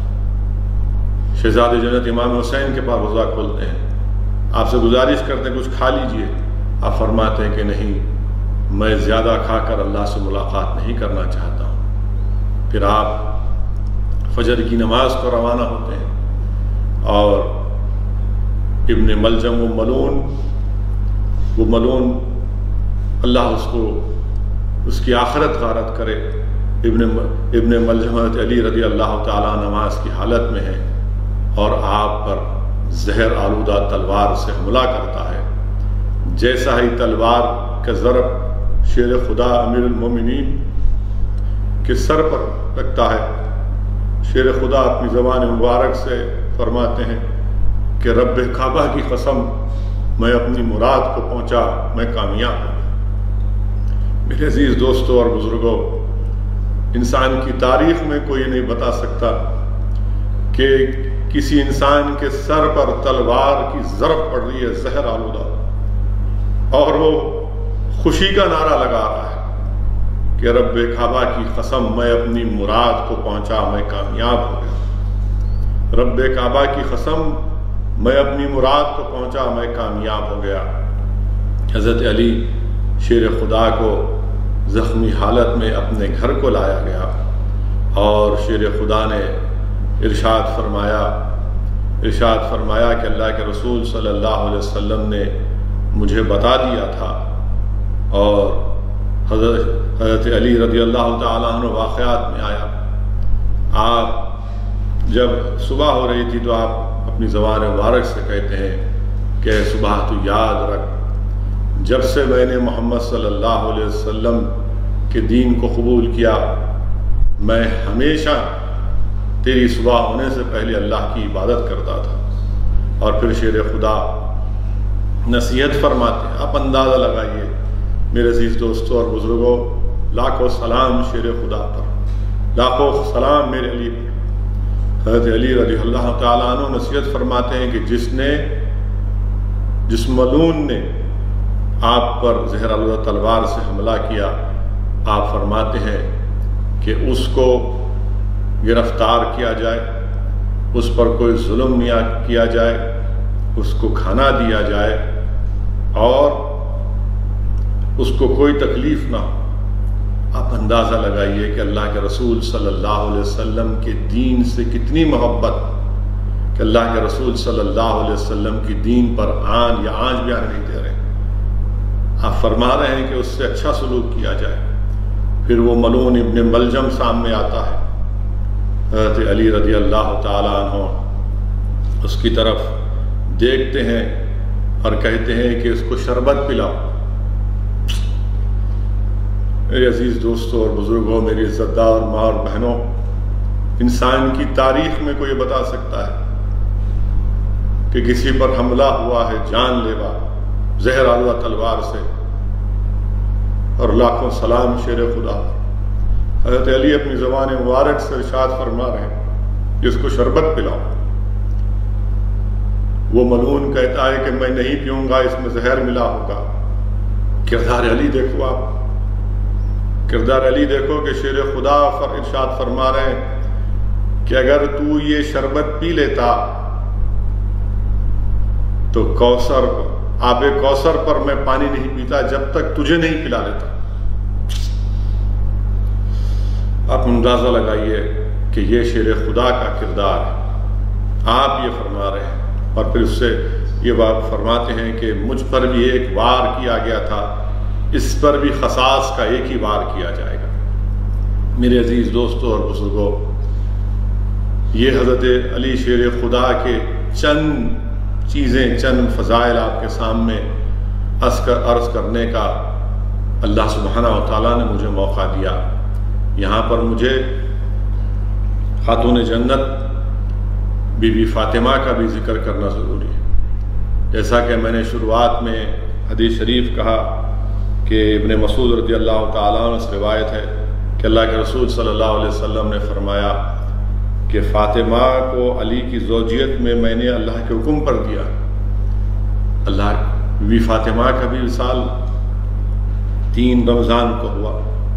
شہزاد جنت امام حسین کے پاس روزہ کھولتے ہیں، آپ سے گزارش کرتے ہیں کچھ کھا لیجئے، آپ فرماتے ہیں کہ نہیں، میں زیادہ کھا کر اللہ سے ملاقات نہیں کرنا چاہتا ہوں۔ پھر آپ فجر کی نماز کو روانہ ہوتے ہیں اور ابن ملجم و ملون وہ ملون اللہ اس کو اس کی آخرت غارت کرے، ابن ابن ملجم حضرت علی رضی اللہ تعالیٰ نماز کی حالت میں ہے اور آپ پر زہر آلودہ تلوار سے حملہ کرتا ہے۔ جیسا ہی تلوار کا ضرب شیر خدا امیر المومنین کے سر پر لگتا ہے، شیر خدا اپنی زبان مبارک سے فرماتے ہیں کہ رب کعبہ کی قسم، میں اپنی مراد کو پہنچا، میں کامیاب ہوں۔ میرے عزیز دوستوں اور بزرگوں، انسان کی تاریخ میں کوئی نہیں بتا سکتا کہ کسی انسان کے سر پر تلوار کی ضرب پڑ رہی ہے زہر آلودہ، اور وہ خوشی کا نعرہ لگا رہا ہے کہ رب کعبہ کی قسم، میں اپنی مراد کو پہنچا، میں کامیاب ہو گیا۔ رب کعبہ کی قسم، میں اپنی مراد کو پہنچا، میں کامیاب ہو گیا۔ حضرت علی شیر خدا کو زخمی حالت میں اپنے گھر کو لایا گیا اور شیر خدا نے ارشاد فرمایا ارشاد فرمایا کہ اللہ کے رسول صلی اللہ علیہ وسلم نے مجھے بتا دیا تھا۔ اور حضرت حضرت علی رضی اللہ تعالیٰ عنہ واقعات میں آیا، آپ جب صبح ہو رہی تھی تو آپ اپنی زبان مبارک سے کہتے ہیں کہ صبح تو یاد رکھ، جب سے میں نے محمد صلی اللہ علیہ وسلم کے دین کو قبول کیا، میں ہمیشہ تیری صبح ہونے سے پہلے اللہ کی عبادت کرتا تھا۔ اور پھر شیر خدا نصیحت فرماتے ہیں، آپ اندازہ لگائیے میرے عزیز دوستوں اور بزرگوں، لاکھوں سلام شیر خدا پر، لاکھوں سلام میرے علی پر۔ حضرت علی رضی اللہ تعالیٰ عنہ نصیحت فرماتے ہیں کہ جس نے جس ملعون نے آپ پر زہر آلودہ تلوار سے حملہ کیا، آپ فرماتے ہیں کہ اس کو گرفتار کیا جائے، اس پر کوئی ظلم نہ کیا جائے، اس کو کھانا دیا جائے اور اس کو کوئی تکلیف نہ ہو۔ آپ اندازہ لگائیے کہ اللہ کے رسول صلی اللہ علیہ وسلم کے دین سے کتنی محبت، کہ اللہ کے رسول صلی اللہ علیہ وسلم کی دین پر آن یا آنچ بھی آنے نہیں دے رہے۔ آپ فرما رہے ہیں کہ اس سے اچھا سلوک کیا جائے۔ پھر وہ ملعون ابن ملجم سامنے آتا ہے، حضرت علی رضی اللہ تعالیٰ عنہ اس کی طرف دیکھتے ہیں اور کہتے ہیں کہ اس کو شربت پلاؤ۔ میرے عزیز دوستوں اور بزرگوں، میری عزت دار ماں اور بہنوں، انسان کی تاریخ میں کوئی بتا سکتا ہے کہ کسی پر حملہ ہوا ہے جان لیوا زہر آلودہ تلوار سے، اور لاکھوں سلام شیر خدا۔ حضرت علی اپنی زبان مبارک سے ارشاد فرما رہے ہیں کہ اس کو شربت پلاؤ۔ وہ ملعون کہتا ہے کہ میں نہیں پیوں گا، اس میں زہر ملا ہوگا۔ کردار علی دیکھو، آپ کردار علی دیکھو کہ شیر خدا فر ارشاد فرما رہے ہیں کہ اگر تو یہ شربت پی لیتا تو کوثر آب کوثر پر میں پانی نہیں پیتا جب تک تجھے نہیں پلا لیتا۔ آپ اندازہ لگائیے کہ یہ شیر خدا کا کردار ہے۔ آپ یہ فرما رہے ہیں اور پھر اس سے یہ بات فرماتے ہیں کہ مجھ پر بھی ایک وار کیا گیا تھا، اس پر بھی قصاص کا ایک ہی وار کیا جائے گا۔ میرے عزیز دوستوں اور بزرگوں، یہ حضرت علی شیر خدا کے چند چیزیں، چند فضائل آپ کے سامنے عرض کرنے کا اللہ سبحانہ و تعالیٰ نے مجھے موقع دیا۔ یہاں پر مجھے خاتون جنت بی بی فاطمہ کا بھی ذکر کرنا ضروری ہے۔ جیسا کہ میں نے شروعات میں حدیث شریف کہا کہ ابن مسعود رضی اللہ تعالیٰ عنہ سے روایت ہے کہ اللہ کے رسول صلی اللہ علیہ وسلم نے فرمایا کہ فاطمہ کو علی کی زوجیت میں میں نے اللہ کے حکم پر دیا۔ اللہ بی بی فاطمہ کا بھی وصال تین رمضان کو ہوا،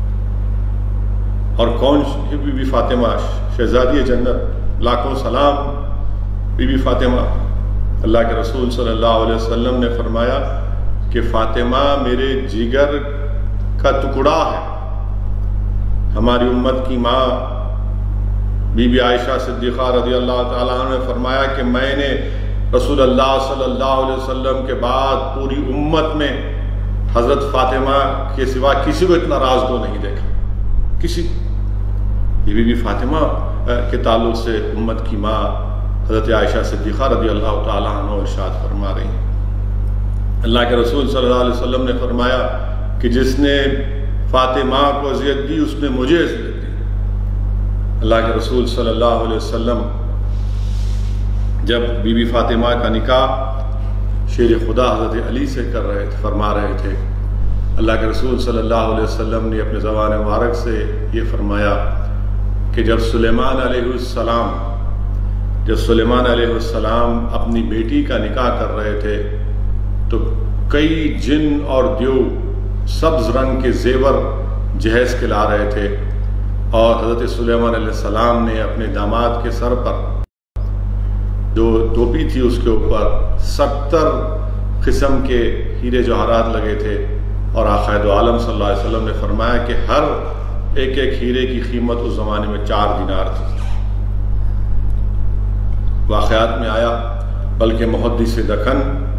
اور کون بی بی فاطمہ؟ شہزادی جنت، لاکھوں سلام بی بی فاطمہ۔ اللہ کے رسول صلی اللہ علیہ وسلم نے فرمایا کہ فاطمہ میرے جگر کا ٹکڑا ہے۔ ہماری امت کی ماں بی بی عائشہ صدیقہ رضی اللہ تعالیٰ عنہ نے فرمایا کہ میں نے رسول اللہ صلی اللہ علیہ وسلم کے بعد پوری امت میں حضرت فاطمہ کے سوا کسی کو اتنا رازگو نہیں دیکھا، کسی۔ یہ بی بی فاطمہ کے تعلق سے امت کی ماں حضرت عائشہ صدیقہ رضی اللہ تعالیٰ عنہ ارشاد فرما رہی ہیں۔ اللہ کے رسول صلی اللہ علیہ وسلم نے فرمایا کہ جس نے فاطمہ کو اذیت دی اس نے مجھے اذیت دی۔ اللہ کے رسول صلی اللہ علیہ وسلم جب بی بی فاطمہ کا نکاح شیر خدا حضرت علی سے کر رہے تھے، فرما رہے تھے، اللہ کے رسول صلی اللہ علیہ وسلم نے اپنے زبان مبارک سے یہ فرمایا کہ جب سلیمان علیہ السلام جب سلیمان علیہ السلام اپنی بیٹی کا نکاح کر رہے تھے تو کئی جن اور دیو سبز رنگ کے زیور جہیز کے لا رہے تھے، اور حضرت سلیمان علیہ السلام نے اپنے داماد کے سر پر جو ٹوپی تھی اس کے اوپر ستر قسم کے ہیرے جواہرات لگے تھے، اور آقا دو عالم صلی اللہ علیہ وسلم نے فرمایا کہ ہر ایک ایک ہیرے کی قیمت اس زمانے میں چار دینار تھی۔ واقعات میں آیا، بلکہ محدث دکن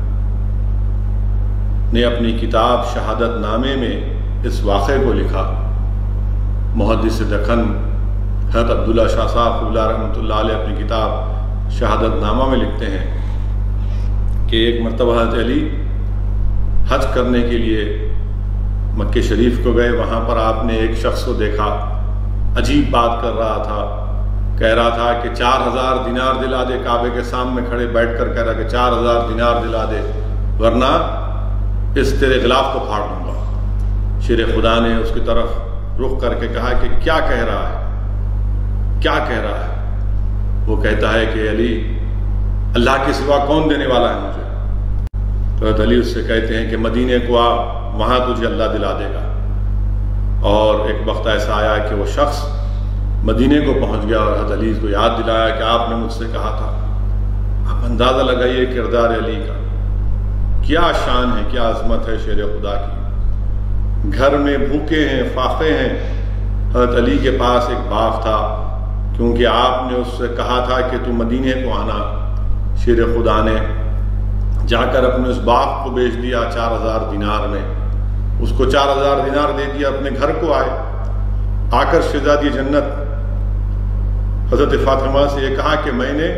نے اپنی کتاب شہادت نامے میں اس واقعے کو لکھا۔ محدث دکن حضرت عبداللہ شاہ صاحب قبلہ رحمۃ اللہ علیہ اپنی کتاب شہادت نامہ میں لکھتے ہیں کہ ایک مرتبہ حضرت علی حج کرنے کے لیے مکہ شریف کو گئے۔ وہاں پر آپ نے ایک شخص کو دیکھا، عجیب بات کر رہا تھا، کہہ رہا تھا کہ چار ہزار دینار دلا دے، کعبے کے سامنے کھڑے بیٹھ کر کہہ رہا کہ چار ہزار دینار دلا دے ورنہ اس تیرے غلاف کو پھاڑ دوں گا۔ شیر خدا نے اس کی طرف رخ کر کے کہا کہ کیا کہہ رہا ہے، کیا کہہ رہا ہے؟ وہ کہتا ہے کہ علی، اللہ کے سوا کون دینے والا ہے مجھے؟ تو حضرت علی اس سے کہتے ہیں کہ مدینے کو آ، وہاں تجھے اللہ دلا دے گا۔ اور ایک وقت ایسا آیا کہ وہ شخص مدینے کو پہنچ گیا اور حضرت علی کو یاد دلایا کہ آپ نے مجھ سے کہا تھا۔ آپ اندازہ لگائیے کردار علی کا، کیا شان ہے، کیا عظمت ہے شیر خدا کی۔ گھر میں بھوکے ہیں، فاقے ہیں۔ حضرت علی کے پاس ایک باغ تھا، کیونکہ آپ نے اس سے کہا تھا کہ تو مدینے کو آنا۔ شیر خدا نے جا کر اپنے اس باغ کو بیچ دیا چار ہزار دینار میں، اس کو چار ہزار دینار دے دیا، اپنے گھر کو آئے۔ آ کر شہزادی جنت حضرت فاطمہ سے یہ کہا کہ میں نے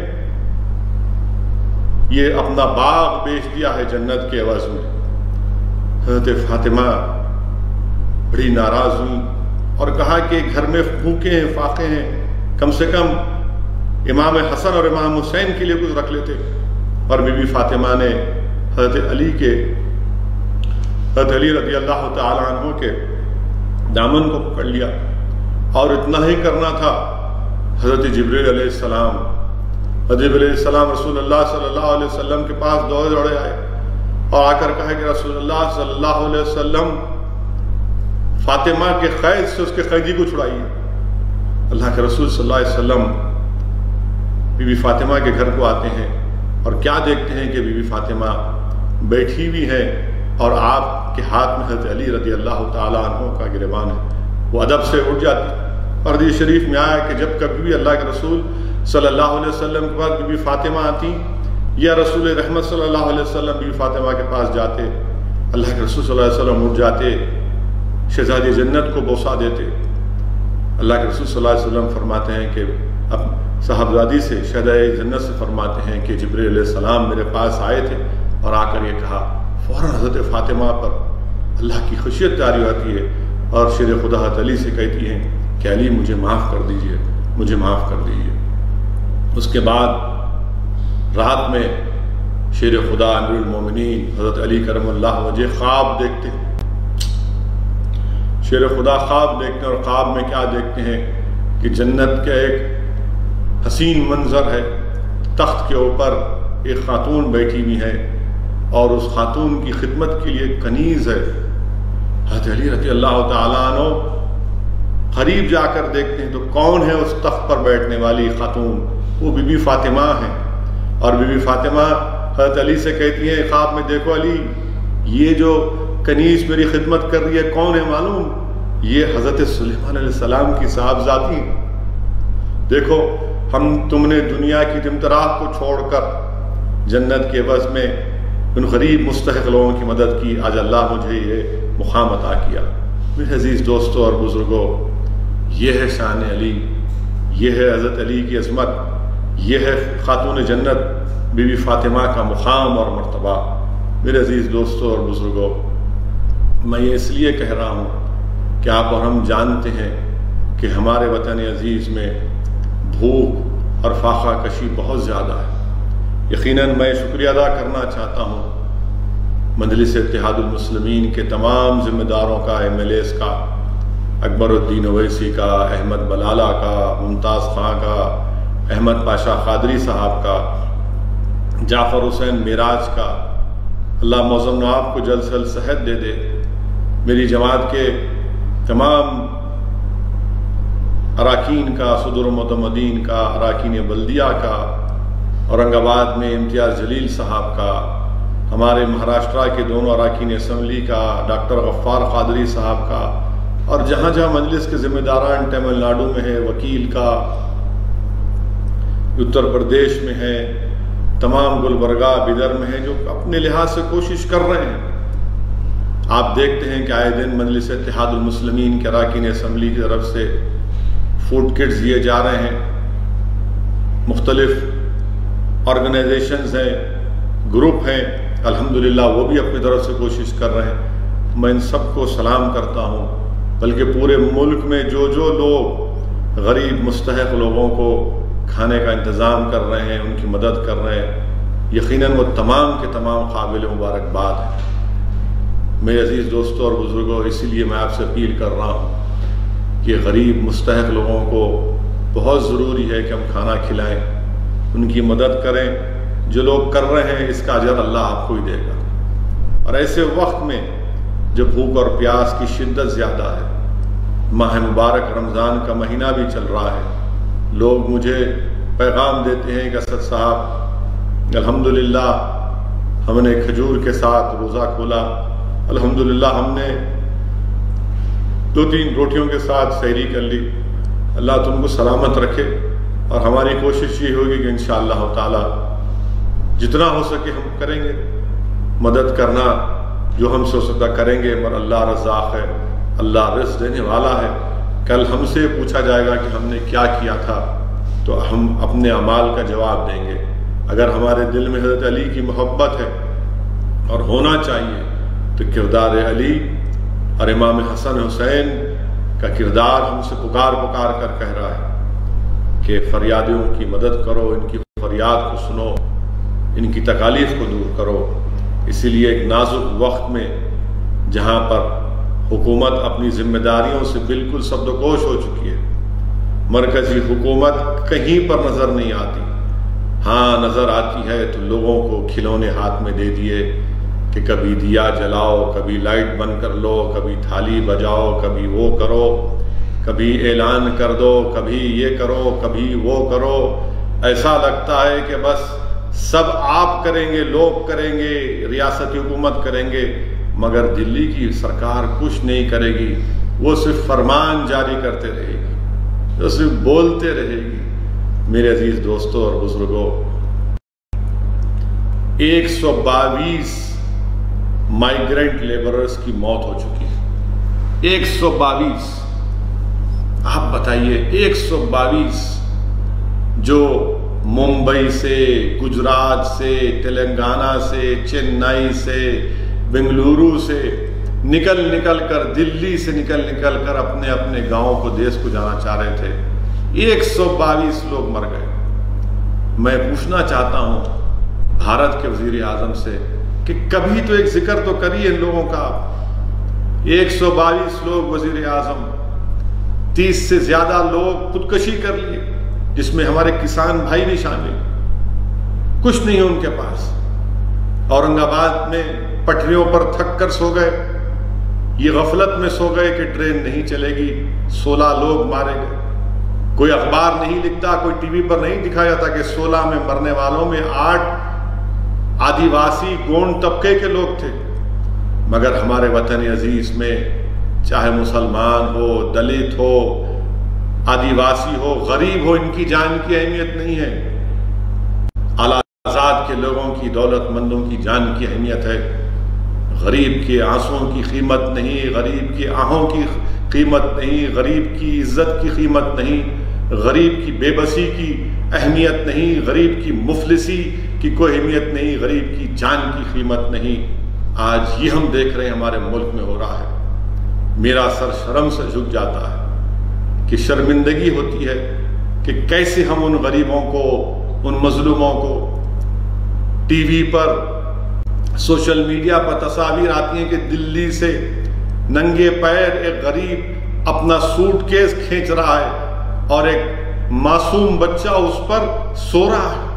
یہ اپنا باغ بیچ دیا ہے جنت کے عوض میں۔ حضرت فاطمہ بڑی ناراض ہوئی اور کہا کہ گھر میں بھوکے ہیں، فاقے ہیں، کم سے کم امام حسن اور امام حسین کے لیے کچھ رکھ لیتے۔ اور بی بی فاطمہ نے حضرت علی کے حضرت علی رضی اللہ تعالی عنہ کے دامن کو پکڑ لیا، اور اتنا ہی کرنا تھا حضرت جبریل علیہ السلام حضرت جبریل علیہ السلام رسول اللہ صلی اللہ علیہ وسلم کے پاس دوڑے دوڑے آئے اور آ کر کہا کہ رسول اللہ صلی اللہ علیہ وسلم فاطمہ کے قید سے اس کے قیدی کو چھڑائیے۔ اللہ کے رسول صلی اللہ علیہ وسلم بی بی فاطمہ کے گھر کو آتے ہیں اور کیا دیکھتے ہیں کہ بی بی فاطمہ بیٹھی ہوئی ہے اور آپ کے ہاتھ میں حضرت علی رضی اللہ تعالیٰ عنہ کا گریبان ہے۔ وہ ادب سے اٹھ جاتی، اور حدیث شریف میں آیا کہ جب کبھی بھی اللہ کے رسول صلی اللہ علیہ وسلم کے پاس بی بی فاطمہ آتی یا رسول رحمت صلی اللہ علیہ وسلم بی بی فاطمہ کے پاس جاتے، اللہ کے رسول صلی اللہ علیہ وسلم اٹھ جاتے، شہزادی جنت کو بوسہ دیتے اللہ کے رسول صلی اللہ علیہ وسلم فرماتے ہیں کہ اب صاحبزادی سے شہدائے جنت سے فرماتے ہیں کہ جبریل علیہ السلام میرے پاس آئے تھے اور آ کر یہ کہا، فوراً حضرت فاطمہ پر اللہ کی خشیت طاری ہوتی ہے اور شیر خدا حضرت علی سے کہتی ہیں کہ علی مجھے معاف کر دیجئے، مجھے معاف کر دیجئے۔ اس کے بعد رات میں شیر خدا امیر المومنین حضرت علی کرم اللہ وجہ خواب دیکھتے ہیں، شیر خدا خواب دیکھتے ہیں، اور خواب میں کیا دیکھتے ہیں کہ جنت کا ایک حسین منظر ہے، تخت کے اوپر ایک خاتون بیٹھی ہوئی ہے اور اس خاتون کی خدمت کے لیے کنیز ہے۔ حضرت علی رضی اللہ تعالیٰ عنہ قریب جا کر دیکھتے ہیں تو کون ہے اس تخت پر بیٹھنے والی خاتون؟ وہ بی بی فاطمہ ہیں، اور بی بی فاطمہ حضرت علی سے کہتی ہیں خواب میں، دیکھو علی یہ جو کنیز میری خدمت کر رہی ہے کون ہے معلوم؟ یہ حضرت سلیمان علیہ السلام کی صاحبزادی ہیں۔ دیکھو ہم تم نے دنیا کی تمتراہ کو چھوڑ کر جنت کے عوض میں ان غریب مستحق لوگوں کی مدد کی، آج اللہ مجھے یہ مقام عطا کیا۔ میرے عزیز دوستوں اور بزرگوں، یہ ہے شان علی، یہ ہے حضرت علی کی عظمت، یہ ہے خاتون جنت بی بی فاطمہ کا مقام اور مرتبہ۔ میرے عزیز دوستوں اور بزرگوں، میں یہ اس لیے کہہ رہا ہوں کہ آپ اور ہم جانتے ہیں کہ ہمارے وطن عزیز میں بھوک اور فاقہ کشی بہت زیادہ ہے۔ یقیناً میں شکریہ ادا کرنا چاہتا ہوں مجلس اتحاد المسلمین کے تمام ذمہ داروں کا، ایم ایل ایز کا، اکبر الدین اویسی کا، احمد بلالہ کا، ممتاز خان کا، احمد پاشا قادری صاحب کا، جعفر حسین معراج کا۔ اللہ معظم نواب کو جلد سے جلد صحت دے دے۔ میری جماعت کے تمام اراکین کا، صدور متمدین کا، اراکین بلدیہ کا، اورنگ آباد میں امتیاز جلیل صاحب کا، ہمارے مہاراشٹرا کے دونوں اراکین اسمبلی کا، ڈاکٹر غفار قادری صاحب کا، اور جہاں جہاں مجلس کے ذمہ داران تمل ناڈو میں ہے، وکیل کا، اتر پردیش میں ہے، تمام گلبرگہ بیدر میں ہے، جو اپنے لحاظ سے کوشش کر رہے ہیں۔ آپ دیکھتے ہیں کہ آئے دن مجلس اتحاد المسلمین کے اراکین اسمبلی کی طرف سے فوڈ کٹس دیے جا رہے ہیں، مختلف آرگنائزیشنز ہیں، گروپ ہیں، الحمدللہ وہ بھی اپنی طرف سے کوشش کر رہے ہیں۔ میں ان سب کو سلام کرتا ہوں، بلکہ پورے ملک میں جو جو لوگ غریب مستحق لوگوں کو کھانے کا انتظام کر رہے ہیں، ان کی مدد کر رہے ہیں، یقیناً وہ تمام کے تمام قابل مبارکباد ہیں۔ میرے عزیز دوستوں اور بزرگوں، اسی لیے میں آپ سے اپیل کر رہا ہوں کہ غریب مستحق لوگوں کو بہت ضروری ہے کہ ہم کھانا کھلائیں، ان کی مدد کریں۔ جو لوگ کر رہے ہیں اس کا اجر اللہ آپ کو ہی دے گا۔ اور ایسے وقت میں جب بھوک اور پیاس کی شدت زیادہ ہے، ماہ مبارک رمضان کا مہینہ بھی چل رہا ہے، لوگ مجھے پیغام دیتے ہیں کہ اسد صاحب الحمدللہ ہم نے کھجور کے ساتھ روزہ کھولا، الحمدللہ ہم نے دو تین روٹیوں کے ساتھ سحری کر لی، اللہ تم کو سلامت رکھے۔ اور ہماری کوشش یہ ہوگی کہ انشاءاللہ تعالی جتنا ہو سکے ہم کریں گے، مدد کرنا جو ہم سے ہو سکتا کریں گے، مگر اللہ رزاق ہے، اللہ رزق دینے والا ہے۔ کل ہم سے پوچھا جائے گا کہ ہم نے کیا کیا تھا، تو ہم اپنے اعمال کا جواب دیں گے۔ اگر ہمارے دل میں حضرت علی کی محبت ہے اور ہونا چاہیے، تو کردار علی اور امام حسن حسین کا کردار ہم سے پکار پکار کر کہہ رہا ہے کہ فریادیوں کی مدد کرو، ان کی فریاد کو سنو، ان کی تکالیف کو دور کرو۔ اسی لیے ایک نازک وقت میں جہاں پر حکومت اپنی ذمہ داریوں سے بالکل سبدوکوش ہو چکی ہے، مرکزی حکومت کہیں پر نظر نہیں آتی، ہاں نظر آتی ہے تو لوگوں کو کھلونے ہاتھ میں دے دیے کہ کبھی دیا جلاؤ، کبھی لائٹ بند کر لو، کبھی تھالی بجاؤ، کبھی وہ کرو، کبھی اعلان کر دو، کبھی یہ کرو، کبھی وہ کرو۔ ایسا لگتا ہے کہ بس سب آپ کریں گے، لوگ کریں گے، ریاستی حکومت کریں گے، مگر دلی کی سرکار کچھ نہیں کرے گی، وہ صرف فرمان جاری کرتے رہے گی، وہ صرف بولتے رہے گی۔ میرے عزیز دوستوں اور بزرگوں، ایک سو باویس مائیگرنٹ لیبررز کی موت ہو چکی ہے، ایک سو باویس۔ آپ بتائیے ایک سو باویس جو ممبئی سے، گجرات سے، تلنگانہ سے، چنئی سے، بنگلورو سے نکل نکل کر، دلی سے نکل نکل کر اپنے اپنے گاؤں کو، دیس کو جانا چاہ رہے تھے، ایک سو باویس لوگ مر گئے۔ میں پوچھنا چاہتا ہوں بھارت کے وزیر اعظم سے کہ کبھی تو ایک ذکر تو کریے ان لوگوں کا۔ ایک سو باویس لوگ وزیر اعظم، تیس سے زیادہ لوگ خودکشی کر لیے، جس میں ہمارے کسان بھائی بھی شامل، کچھ نہیں ہے ان کے پاس۔ اورنگ آباد میں پٹریوں پر تھک کر سو گئے، یہ غفلت میں سو گئے کہ ٹرین نہیں چلے گی، سولہ لوگ مارے گئے۔ کوئی اخبار نہیں لکھتا، کوئی ٹی وی پر نہیں دکھایا جاتا کہ سولہ میں مرنے والوں میں آٹھ آدیواسی گونڈ طبقے کے لوگ تھے۔ مگر ہمارے وطن عزیز میں چاہے مسلمان ہو، دلت ہو، آدیواسی ہو، غریب ہو، ان کی جان کی اہمیت نہیں ہے۔ اعلیٰ آزاد کے لوگوں کی، دولت مندوں کی جان کی اہمیت ہے۔ غریب کے آنسوں کی قیمت نہیں، غریب کی آہوں کی قیمت نہیں، غریب کی عزت کی قیمت نہیں، غریب کی بے بسی کی اہمیت نہیں، غریب کی مفلسی کی کوئی اہمیت نہیں، غریب کی جان کی قیمت نہیں۔ آج یہ ہم دیکھ رہے ہیں ہمارے ملک میں ہو رہا ہے۔ میرا سر شرم سے جھک جاتا ہے کہ شرمندگی ہوتی ہے کہ کیسے ہم ان غریبوں کو، ان مظلوموں کو ٹی وی پر، سوشل میڈیا پر تصاویر آتی ہیں کہ دلی سے ننگے پیر ایک غریب اپنا سوٹ کیس کھینچ رہا ہے اور ایک معصوم بچہ اس پر سو رہا ہے۔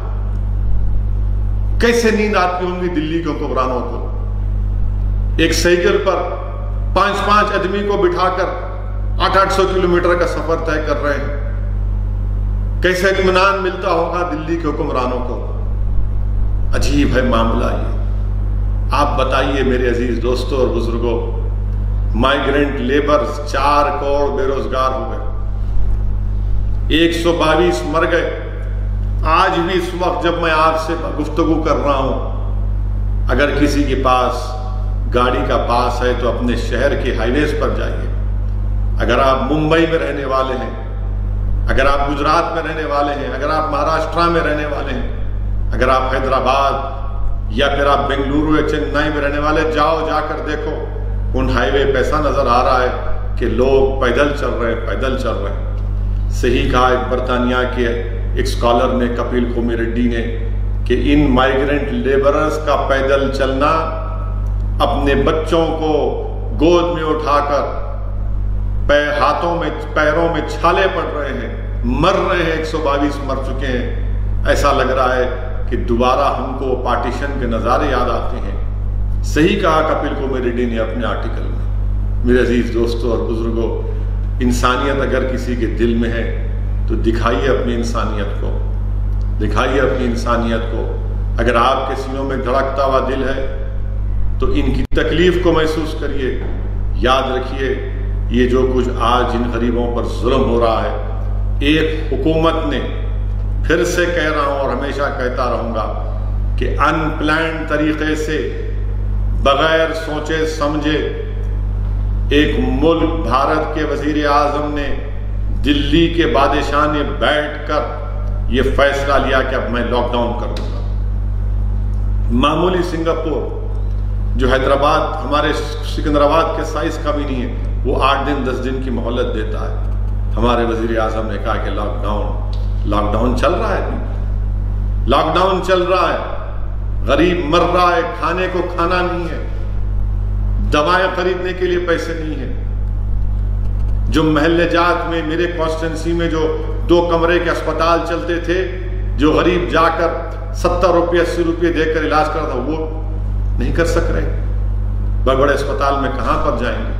کیسے نیند آتی ہوں گی دلی کے حکمرانوں کو؟ ایک سائیکل پر پانچ پانچ آدمی کو بٹھا کر آٹھ آٹھ سو کلومیٹر کا سفر طے کر رہے ہیں۔ کیسے اطمینان ملتا ہوگا دلی کے حکمرانوں کو؟ عجیب ہے معاملہ یہ۔ آپ بتائیے میرے عزیز دوستوں اور بزرگوں، مائیگرنٹ لیبرز چار کروڑ بے روزگار ہو گئے، ایک سو باویس مر گئے۔ آج بھی اس وقت جب میں آپ سے گفتگو کر رہا ہوں، اگر کسی کے پاس گاڑی کا پاس ہے تو اپنے شہر کے ہائی ویز پر جائیے۔ اگر آپ ممبئی میں رہنے والے ہیں، اگر آپ گجرات میں رہنے والے ہیں، اگر آپ مہاراشٹرا میں رہنے والے ہیں، اگر آپ حیدرآباد یا پھر آپ بنگلورو یا چنئی میں رہنے والے، جاؤ جا کر دیکھو ان ہائی وے پہ ایسا نظر آ رہا ہے کہ لوگ پیدل چل رہے ہیں، پیدل چل رہے ہیں۔ صحیح کہا ایک برطانیہ کے ایک سکالر نے، کپیل کومی ریڈی نے، کہ ان مائیگرنٹ لیبرز کا پیدل چلنا، اپنے بچوں کو گود میں اٹھا کر پیر ہاتھوں میں پیروں میں چھالے پڑ رہے ہیں، مر رہے ہیں، ایک سو باویس مر چکے ہیں۔ ایسا لگ رہا ہے کہ دوبارہ ہم کو پارٹیشن کے نظارے یاد آتے ہیں۔ صحیح کہا کپیل کومی ریڈی نے اپنے آرٹیکل میں۔ میرے عزیز دوستوں اور بزرگوں، انسانیت اگر کسی کے دل میں ہے تو دکھائیے اپنی انسانیت کو، دکھائیے اپنی انسانیت کو۔ اگر آپ کے سینوں میں دھڑکتا ہوا دل ہے تو ان کی تکلیف کو محسوس کریے۔ یاد رکھیے یہ جو کچھ آج ان غریبوں پر ظلم ہو رہا ہے، ایک حکومت نے، پھر سے کہہ رہا ہوں اور ہمیشہ کہتا رہوں گا کہ ان پلانڈ طریقے سے، بغیر سوچے سمجھے، ایک ملک بھارت کے وزیر اعظم نے دلی کے بادشاہ نے بیٹھ کر یہ فیصلہ لیا کہ اب میں لاک ڈاؤن کر دوں گا۔ معمولی سنگاپور جو حیدرآباد، ہمارے سکندرآباد کے سائز کا بھی نہیں ہے، وہ آٹھ دن دس دن کی مہلت دیتا ہے۔ ہمارے وزیر اعظم نے کہا کہ لاک ڈاؤن لاک ڈاؤن چل رہا ہے، لاک ڈاؤن چل رہا ہے، غریب مر رہا ہے، کھانے کو کھانا نہیں ہے، دوائیں خریدنے کے لیے پیسے نہیں ہیں۔ جو محلے جات میں، میرے کانسٹیٹنسی میں جو دو کمرے کے اسپتال چلتے تھے، جو غریب جا کر ستر روپے اسی روپے دے کر علاج کرتا، وہ نہیں کر سک رہے۔ بڑے بڑے اسپتال میں کہاں پر جائیں گے؟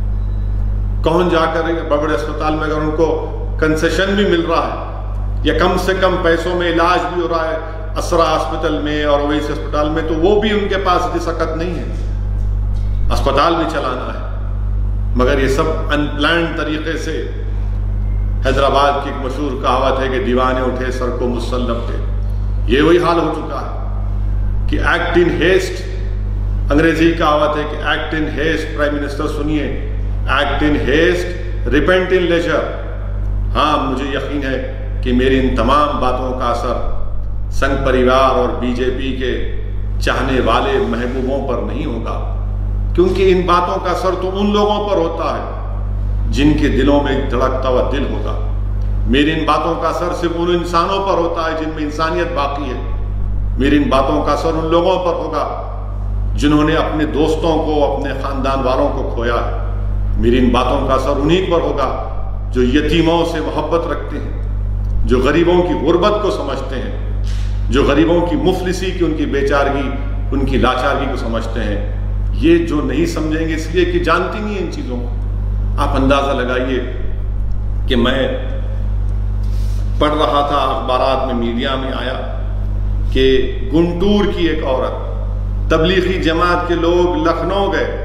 کون جا کر بڑے بڑے اسپتال میں اگر ان کو کنسیشن بھی مل رہا ہے یا کم سے کم پیسوں میں علاج بھی ہو رہا ہے اسرا ہاسپٹل میں اور اویسی اسپتال میں، تو وہ بھی ان کے پاس اتنی سکت نہیں ہے، اسپتال بھی چلانا ہے۔ مگر یہ سب ان پلانڈ طریقے سے۔ حیدرآباد کی ایک مشہور کہاوت ہے کہ دیوانے اٹھے سر کو مسلم پہ، یہ وہی حال ہو چکا ہے کہ ایکٹ ان ہیسٹ، انگریزی کہاوت ہے کہ act in haste, prime minister سنیے، act in haste repent in leisure. ہاں مجھے یقین ہے کہ میری ان تمام باتوں کا اثر سنگھ پریوار اور بی جے پی کے چاہنے والے محبوبوں پر نہیں ہوگا، کیونکہ ان باتوں کا اثر تو ان لوگوں پر ہوتا ہے جن کے دلوں میں ایک دھڑکتا ہوا دل ہوگا۔ میری ان باتوں کا اثر صرف ان انسانوں پر ہوتا ہے جن میں انسانیت باقی ہے۔ میری ان باتوں کا اثر ان لوگوں پر ہوگا جنہوں نے اپنے دوستوں کو، اپنے خاندان والوں کو کھویا ہے۔ میری ان باتوں کا اثر انہی پر ہوگا جو یتیموں سے محبت رکھتے ہیں، جو غریبوں کی غربت کو سمجھتے ہیں، جو غریبوں کی مفلسی کی، ان کی بیچارگی، ان کی لاچارگی کو سمجھتے ہیں۔ یہ جو نہیں سمجھیں گے اس لیے کہ جانتی نہیں ہیں ان چیزوں کو۔ آپ اندازہ لگائیے کہ میں پڑھ رہا تھا اخبارات میں، میڈیا میں آیا کہ گنٹور کی ایک عورت، تبلیغی جماعت کے لوگ لکھنؤ گئے،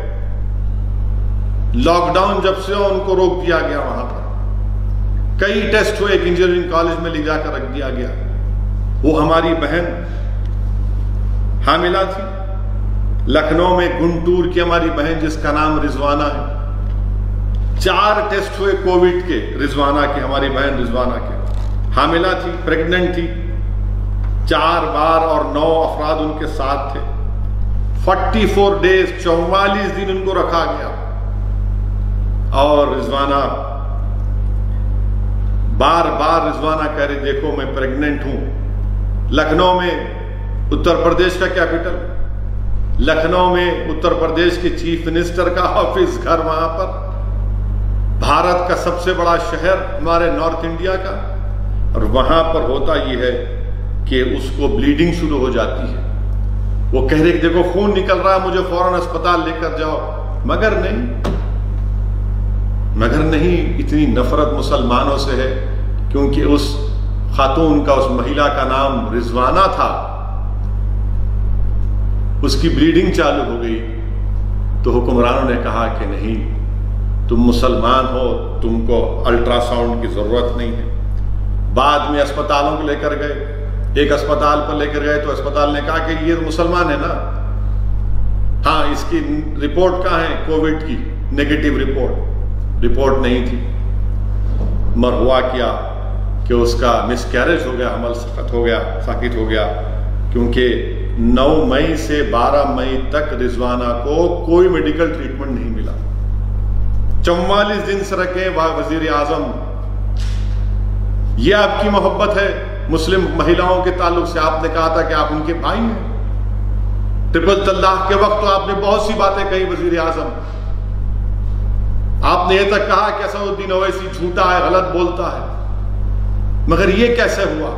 لاک ڈاؤن جب سے ان کو روک دیا گیا، وہاں پر کئی ٹیسٹ ہوئے، ایک انجینئرنگ کالج میں لے جا کر رکھ دیا گیا۔ وہ ہماری بہن حاملہ تھی لکھنؤ میں، گنٹور کی ہماری بہن جس کا نام رضوانہ ہے۔ چار ٹیسٹ ہوئے کووڈ کے، رضوانہ کے، ہماری بہن رضوانہ کے، حاملہ تھی، پریگننٹ تھی، چار بار، اور نو افراد ان کے ساتھ تھے۔ فورٹی فور ڈیز، چوالیس دن ان کو رکھا گیا، اور رضوانہ بار بار رضوانہ کہہ رہی دیکھو میں پریگننٹ ہوں۔ لکھنؤ میں، اتر پردیش کا کیپٹل، لکھنؤ میں اتر پردیش کے چیف منسٹر کا آفس، گھر وہاں پر، بھارت کا سب سے بڑا شہر ہمارے نارتھ انڈیا کا، اور وہاں پر ہوتا یہ ہے کہ اس کو بلیڈنگ شروع ہو جاتی ہے۔ وہ کہہ رہے کہ دیکھو خون نکل رہا ہے، مجھے فوراً اسپتال لے کر جاؤ، مگر نہیں مگر نہیں اتنی نفرت مسلمانوں سے ہے، کیونکہ اس خاتون کا، اس مہیلا کا نام رضوانہ تھا، اس کی بلیڈنگ چالو ہو گئی تو حکمرانوں نے کہا کہ نہیں، تم مسلمان ہو، تم کو الٹرا ساؤنڈ کی ضرورت نہیں ہے۔ بعد میں اسپتالوں کو لے کر گئے، ایک اسپتال پر لے کر گئے تو اسپتال نے کہا کہ یہ مسلمان ہے نا، ہاں اس کی رپورٹ کہاں ہے کووڈ کی، نیگیٹو رپورٹ رپورٹ نہیں تھی۔ مر ہوا کیا کہ اس کا مس کیریج ہو گیا، حمل سقط ہو گیا، ساقط ہو گیا، کیونکہ نو مئی سے بارہ مئی تک رضوانہ کو کوئی میڈیکل ٹریٹمنٹ نہیں ملا۔ چوالیس دن سے رکھے وزیر اعظم۔ یہ آپ کی محبت ہے مسلم مہیلاؤں کے تعلق سے؟ آپ نے کہا تھا کہ آپ ان کے بھائی ہیں۔ ٹرپل طلاق کے وقت تو آپ نے بہت سی باتیں کہی وزیر اعظم، آپ نے یہ تک کہا کہ اسد الدین اویسی جھوٹا ہے، غلط بولتا ہے، مگر یہ کیسے ہوا؟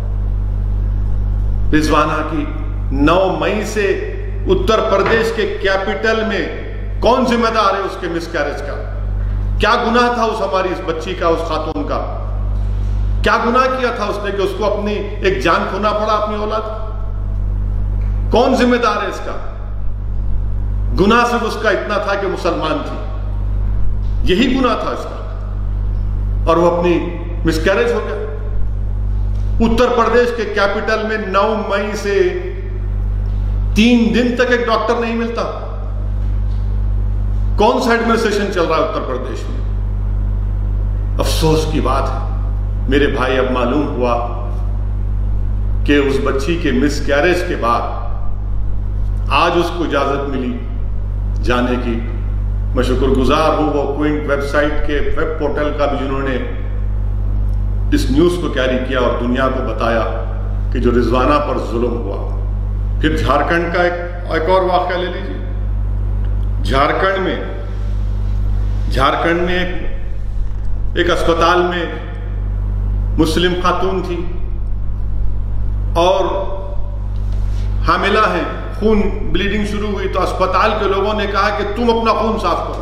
رضوانہ کی نو مئی سے اتر پردیش کے کیپٹل میں کون ذمہ دار ہے اس کے مس کیریج کا؟ کیا گناہ تھا اس ہماری اس بچی کا، اس خاتون کا؟ کیا گناہ کیا تھا اس نے کہ اس کو اپنی ایک جان کھونا پڑا، اپنی اولاد؟ کون ذمہ دار ہے اس کا؟ گناہ صرف اس کا اتنا تھا کہ مسلمان تھی، یہی گناہ تھا اس کا، اور وہ اپنی مس کیریج ہو گیا۔ اتر پردیش کے کیپٹل میں نو مئی سے تین دن تک ایک ڈاکٹر نہیں ملتا۔ کون سا ایڈمنسٹریشن چل رہا ہے اتر پردیش میں؟ افسوس کی بات ہے میرے بھائی، اب معلوم ہوا کہ اس بچی کے مس کیریج کے بعد آج اس کو اجازت ملی جانے کی۔ میں شکر گزار ہوں وہ کوئنٹ ویب سائٹ کے ویب پورٹل کا بھی، جنہوں نے اس نیوز کو کیری کیا اور دنیا کو بتایا کہ جو رضوانہ پر ظلم ہوا۔ پھر جھارکھنڈ کا ایک ایک اور واقعہ لے لیجیے۔ جھارکھنڈ میں جھارکھنڈ میں ایک ایک اسپتال میں مسلم خاتون تھی اور حاملہ ہے، خون بلیڈنگ شروع ہوئی تو اسپتال کے لوگوں نے کہا کہ تم اپنا خون صاف کرو۔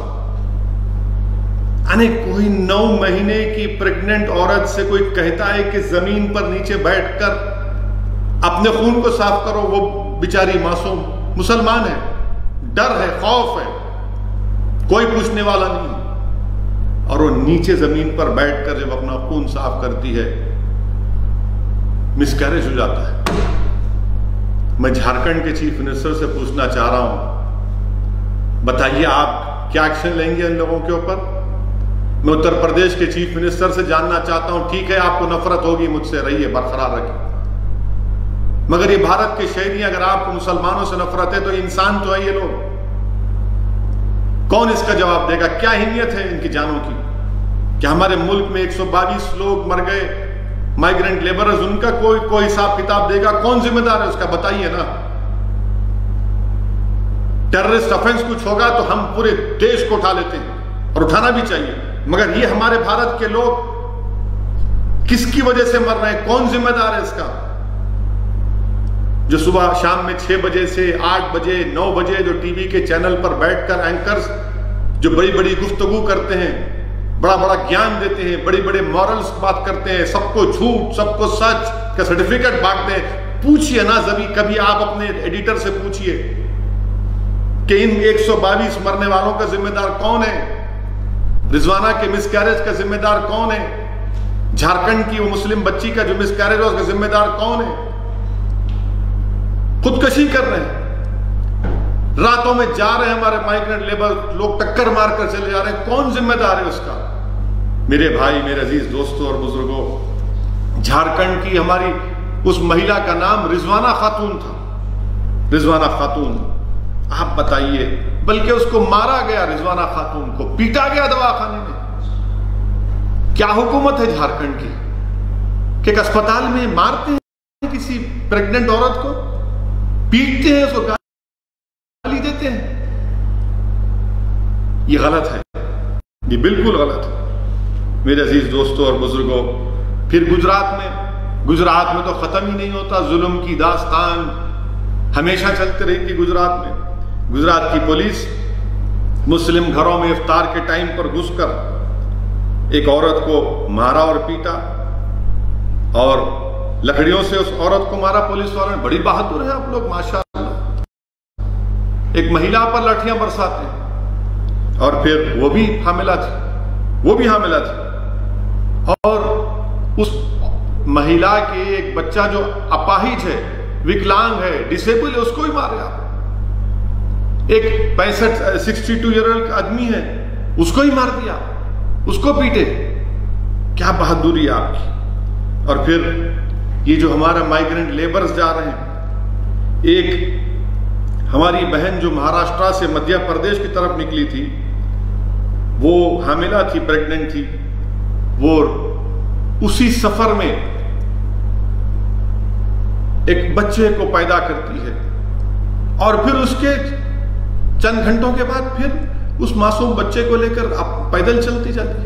یعنی کوئی نو مہینے کی پریگننٹ عورت سے کوئی کہتا ہے کہ زمین پر نیچے بیٹھ کر اپنے خون کو صاف کرو، وہ بیچاری معصوم مسلمان ہے، ڈر ہے، خوف ہے، کوئی پوچھنے والا نہیں، اور وہ نیچے زمین پر بیٹھ کر جب اپنا خون صاف کرتی ہے مس کیریج ہو جاتا ہے۔ میں جھارکھنڈ کے چیف منسٹر سے پوچھنا چاہ رہا ہوں، بتائیے آپ کیا ایکشن لیں گے ان لوگوں کے اوپر؟ میں اتر پردیش کے چیف منسٹر سے جاننا چاہتا ہوں، ٹھیک ہے آپ کو نفرت ہوگی مجھ سے، رہیے برقرار رکھیں، مگر یہ بھارت کے شہری، اگر آپ کو مسلمانوں سے نفرت ہے تو انسان تو ہے یہ لوگ، کون اس کا جواب دے گا؟ کیا اہمیت ہے ان کی جانوں کی؟ کہ ہمارے ملک میں ایک سو بائیس لوگ مر گئے مائیگرنٹ لیبرز، ان کا کوئی کوئی حساب کتاب دے گا؟ کون ذمہ دار ہے اس کا؟ بتائیے نا۔ ٹیررسٹ افینس کچھ ہوگا تو ہم پورے دیش کو اٹھا لیتے ہیں، اور اٹھانا بھی چاہیے، مگر یہ ہمارے بھارت کے لوگ کس کی وجہ سے مر رہے ہیں؟ کون ذمہ دار ہے اس کا؟ جو صبح شام میں چھ بجے سے آٹھ بجے نو بجے جو ٹی وی کے چینل پر بیٹھ کر اینکرز جو بڑی بڑی گفتگو کرتے ہیں، بڑا بڑا گیان دیتے ہیں، بڑی بڑے مورلز بات کرتے ہیں، سب کو جھوٹ سب کو سچ کا سرٹیفکیٹ بانٹتے ہیں، پوچھئے نا زبی کبھی آپ اپنے ایڈیٹر سے پوچھئے کہ ان ایک سو باویس مرنے والوں کا ذمہ دار کون ہے؟ رضوانہ کے مس کیریج کا ذمہ دار کون ہے؟ جھارکھنڈ کی وہ مسلم بچی کا جو مس کیریج ہوا اس کا ذمہ دار کون ہے؟ خودکشی کر رہے ہیں، راتوں میں جا رہے ہیں ہمارے مائیگرنٹ لیبر، لوگ ٹکر مار کر چلے جا رہے ہیں، کون ذمہ دار ہے اس کا؟ میرے بھائی، میرے عزیز دوستوں اور بزرگوں، جھارکھنڈ کی ہماری اس مہیلا کا نام رضوانہ خاتون تھا، رضوانہ خاتون، آپ بتائیے، بلکہ اس کو مارا گیا، رضوانہ خاتون کو پیٹا گیا دواخانے میں۔ کیا حکومت ہے جھارکھنڈ کی کہ ایک اسپتال میں مارتے ہیں کسی پریگننٹ عورت کو، پیٹتے ہیں، اس کو گالی دیتے ہیں؟ یہ غلط ہے، یہ بالکل غلط ہے میرے عزیز دوستوں اور بزرگوں۔ پھر گجرات میں گجرات میں تو ختم ہی نہیں ہوتا، ظلم کی داستان ہمیشہ چلتے رہی تھی گجرات میں۔ گجرات کی پولیس مسلم گھروں میں افطار کے ٹائم پر گھس کر ایک عورت کو مارا اور پیٹا، اور لکڑیوں سے اس عورت کو مارا پولیس والوں نے۔ بڑی بہادر ہے آپ لوگ ماشاءاللہ، ایک مہیلا پر لاٹھیاں برساتے ہیں، اور پھر وہ بھی حاملہ تھی، وہ بھی حاملہ تھی، اور اس مہیلا کے ایک بچہ جو اپاہج ہے، وکلانگ ہے، ڈسیبل ہے، اس کو ہی مارے آپ۔ ایک پینسٹھ سکسٹی ٹو ایئر اولڈ آدمی ہے، اس کو ہی مار دیا، اس کو پیٹے۔ کیا بہادری آپ کی! اور پھر یہ جو ہمارا مائیگرنٹ لیبرز جا رہے ہیں، ایک ہماری بہن جو مہاراشٹرا سے مدھیہ پردیش کی طرف نکلی تھی، وہ حاملہ تھی، پریگننٹ تھی، وہ اسی سفر میں ایک بچے کو پیدا کرتی ہے، اور پھر اس کے چند گھنٹوں کے بعد پھر اس معصوم بچے کو لے کر پیدل چلتی جاتی ہے۔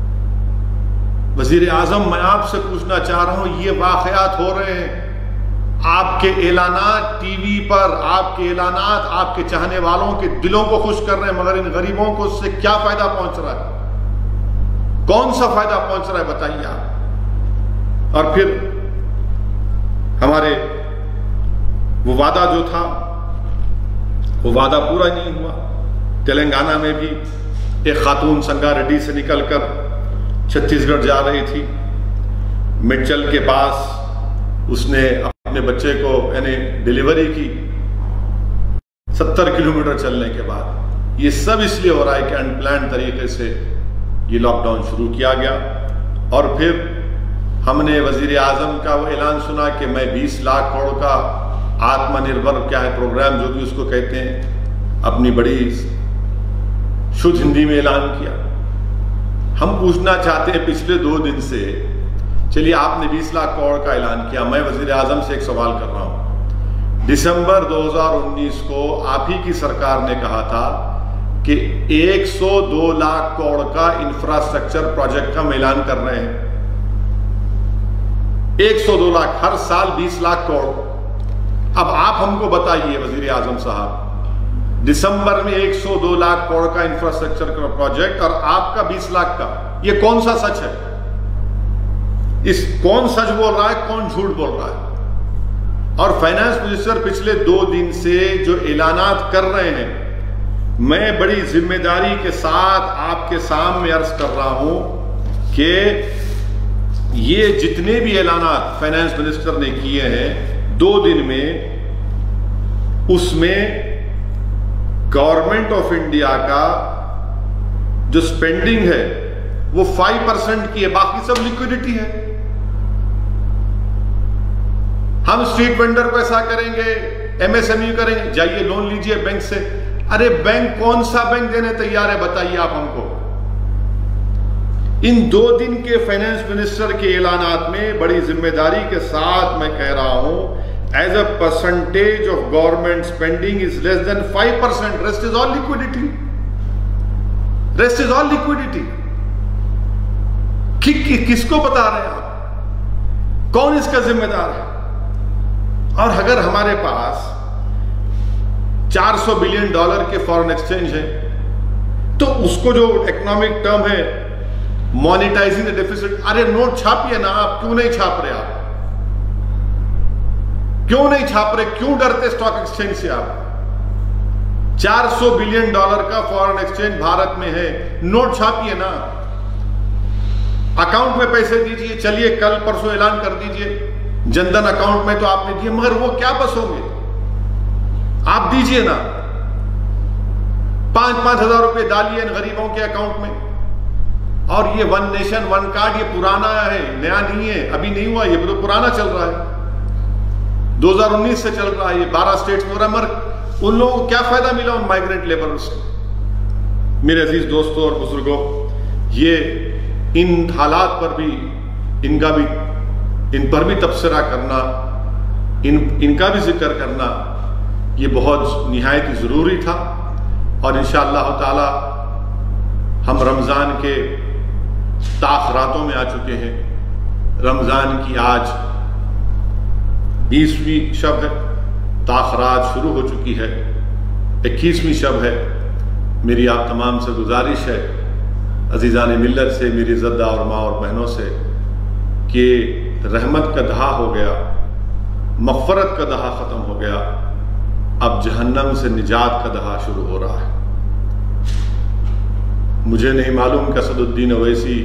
وزیر اعظم، میں آپ سے پوچھنا چاہ رہا ہوں، یہ واقعات ہو رہے ہیں، آپ کے اعلانات ٹی وی پر، آپ کے اعلانات آپ کے چاہنے والوں کے دلوں کو خوش کر رہے ہیں، مگر ان غریبوں کو اس سے کیا فائدہ پہنچ رہا ہے؟ کون سا فائدہ پہنچ رہا ہے بتائیے آپ؟ اور پھر ہمارے وہ وعدہ جو تھا وہ وعدہ پورا نہیں ہوا۔ تلنگانہ میں بھی ایک خاتون سنگا ریڈی سے نکل کر چھتیس گڑھ جا رہی تھی، مڈچل کے پاس اس نے اپنے بچے کو یعنی ڈیلیوری کی ستر کلومیٹر چلنے کے بعد۔ یہ سب اس لیے ہو رہا ہے کہ ان پلان طریقے سے یہ لاک ڈاؤن شروع کیا گیا، اور پھر ہم نے وزیر اعظم کا وہ اعلان سنا کہ میں بیس لاکھ کروڑ کا آتم نربھر کیا ہے پروگرام جو بھی اس کو کہتے ہیں، اپنی بڑی شدھ ہندی میں اعلان کیا۔ ہم پوچھنا چاہتے ہیں پچھلے دو دن سے، چلیے آپ نے بیس لاکھ کروڑ کا اعلان کیا، میں وزیر اعظم سے ایک سوال کر رہا ہوں، دسمبر دو ہزار انیس کو آپ ہی کی سرکار نے کہا تھا کہ ایک سو دو لاکھ کروڑ کا انفراسٹرکچر پروجیکٹ ہم اعلان کر رہے ہیں، ایک سو دو لاکھ، ہر سال بیس لاکھ کروڑ۔ اب آپ ہم کو بتائیے وزیر اعظم صاحب، دسمبر میں ایک سو دو لاکھ کروڑ کا انفراسٹرکچر کا پروجیکٹ اور آپ کا بیس لاکھ کا، یہ کون سا سچ ہے؟ اس کون سچ بول رہا ہے، کون جھوٹ بول رہا ہے؟ اور فائنانس منسٹر پچھلے دو دن سے جو اعلانات کر رہے ہیں، میں بڑی ذمہ داری کے ساتھ آپ کے سامنے عرض کر رہا ہوں کہ یہ جتنے بھی اعلانات فائنانس منسٹر نے کیے ہیں دو دن میں، اس میں گورنمنٹ آف انڈیا کا جو سپینڈنگ ہے وہ فائیو پرسینٹ کی ہے، باقی سب لیکوڈیٹی ہے۔ ہم اسٹریٹ وینڈر کو ایسا کریں گے، ایم ایس ایم ای کریں گے، جائیے لون لیجئے بینک سے۔ ارے بینک کون سا بینک دینے تیار ہے بتائیے آپ ہم کو۔ ان دو دن کے فائنانس منسٹر کے اعلانات میں بڑی ذمہ داری کے ساتھ میں کہہ رہا ہوں، as a percentage of government spending is less than five percent, rest is all liquidity, rest is all liquidity. کس کو بتا رہے ہیں آپ؟ کون اس کا ذمہ دار ہے؟ اور اگر ہمارے پاس چار سو بلین ڈالر کے فارن ایکسچینج ہے تو اس کو جو اکنامک ٹرم ہے مانیٹائزنگ ڈیفیسٹ، ارے نوٹ چھاپیے نا آپ، کیوں نہیں چھاپ رہے آپ؟ کیوں نہیں چھاپ رہے؟ کیوں ڈرتے اسٹاک ایکسچینج سے آپ؟ چار سو بلین ڈالر کا فارن ایکسچینج بھارت میں ہے، نوٹ چھاپیے نا، اکاؤنٹ میں پیسے دیجئے، چلیے کل پرسوں اعلان کر دیجئے جن دھن اکاؤنٹ میں تو آپ نے دیے، مگر وہ کیا بس ہوں گے؟ آپ دیجئے نا، پانچ پانچ ہزار روپے ڈالیے ان غریبوں کے اکاؤنٹ میں۔ اور یہ ون نیشن ون کارڈ یہ پرانا ہے، نیا نہیں ہے، ابھی نہیں ہوا، یہ تو پرانا چل رہا ہے، دو ہزار انیس سے چل رہا ہے، یہ بارہ سٹیٹس میں ہو رہا ہے، مگر ان لوگوں کو کیا فائدہ ملا ان مائیگرنٹ لیبرز سے؟ میرے عزیز دوستوں اور بزرگوں، یہ ان حالات پر بھی ان کا بھی ان پر بھی تبصرہ کرنا، ان ان کا بھی ذکر کرنا یہ بہت نہایت ضروری تھا۔ اور انشاءاللہ تعالی ہم رمضان کے تاخراتوں میں آ چکے ہیں۔ رمضان کی آج بیسویں شب ہے، تاخرات شروع ہو چکی ہے، اکیسویں شب ہے۔ میری آپ تمام سے گزارش ہے، عزیزان ملت سے، میری عزتدار ماں اور بہنوں سے، کہ رحمت کا دہا ہو گیا، مغفرت کا دہا ختم ہو گیا، اب جہنم سے نجات کا دہا شروع ہو رہا ہے۔ مجھے نہیں معلوم کہ اسد الدین اویسی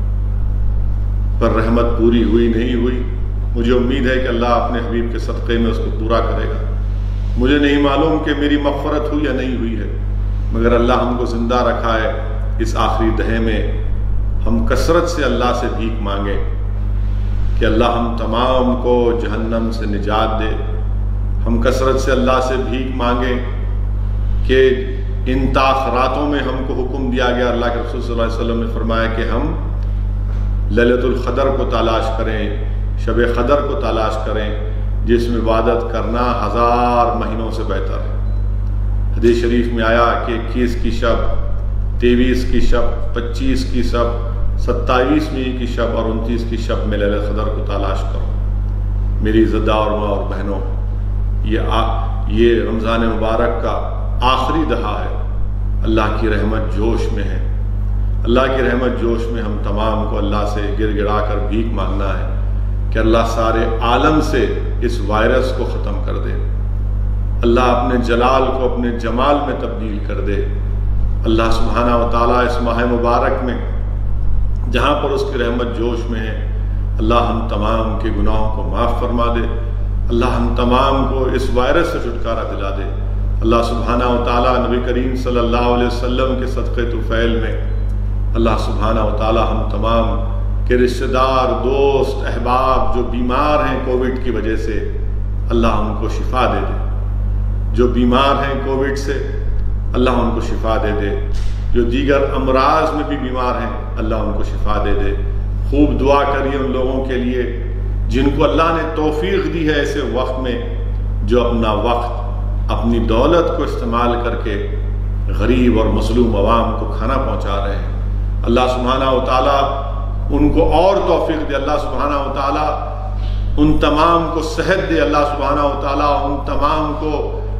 پر رحمت پوری ہوئی نہیں ہوئی، مجھے امید ہے کہ اللہ اپنے حبیب کے صدقے میں اس کو پورا کرے گا۔ مجھے نہیں معلوم کہ میری مغفرت ہوئی یا نہیں ہوئی ہے، مگر اللہ ہم کو زندہ رکھا ہے۔ اس آخری دہے میں ہم کثرت سے اللہ سے بھیک مانگیں کہ اللہ ہم تمام کو جہنم سے نجات دے۔ ہم کثرت سے اللہ سے بھیک مانگیں کہ ان تاخراتوں میں ہم کو حکم دیا گیا، اللہ کے رسول صلی اللہ علیہ وسلم نے فرمایا کہ ہم لیلۃ القدر کو تلاش کریں، شب قدر کو تلاش کریں، جس میں عبادت کرنا ہزار مہینوں سے بہتر ہے۔ حدیث شریف میں آیا کہ اکیس کی شب، تیئیس کی شب، پچیس کی شب، ستائیسویں کی شب اور انتیس کی شب میں لیلۃ القدر کو تلاش کرو۔ میری عزتدار ماں اور بہنوں، یہ آ, یہ رمضان مبارک کا آخری دہا ہے۔ اللہ کی رحمت جوش میں ہے، اللہ کی رحمت جوش میں ہم تمام کو اللہ سے گر گڑا کر بھیک مانگنا ہے کہ اللہ سارے عالم سے اس وائرس کو ختم کر دے، اللہ اپنے جلال کو اپنے جمال میں تبدیل کر دے۔ اللہ سبحانہ و تعالیٰ اس ماہ مبارک میں جہاں پر اس کی رحمت جوش میں ہے، اللہ ہم تمام کے گناہوں کو معاف فرما دے، اللہ ہم تمام کو اس وائرس سے چھٹکارا دلا دے۔ اللہ سبحانہ و تعالیٰ نبی کریم صلی اللہ علیہ وسلم کے صدقے طفیل میں اللہ سبحانہ و تعالیٰ ہم تمام کے رشتہ دار، دوست، احباب جو بیمار ہیں کووڈ کی وجہ سے، اللہ ان کو شفا دے دے۔ جو بیمار ہیں کووڈ سے، اللہ ان کو شفا دے دے۔ جو دیگر امراض میں بھی بیمار ہیں، اللہ ان کو شفا دے دے۔ خوب دعا کریے ان لوگوں کے لیے جن کو اللہ نے توفیق دی ہے ایسے وقت میں، جو اپنا وقت، اپنی دولت کو استعمال کر کے غریب اور مظلوم عوام کو کھانا پہنچا رہے ہیں۔ اللہ سبحانہ و تعالیٰ ان کو اور توفیق دے، اللہ سبحانہ و تعالیٰ ان تمام کو صحت دے، اللہ سبحانہ و تعالیٰ ان تمام کو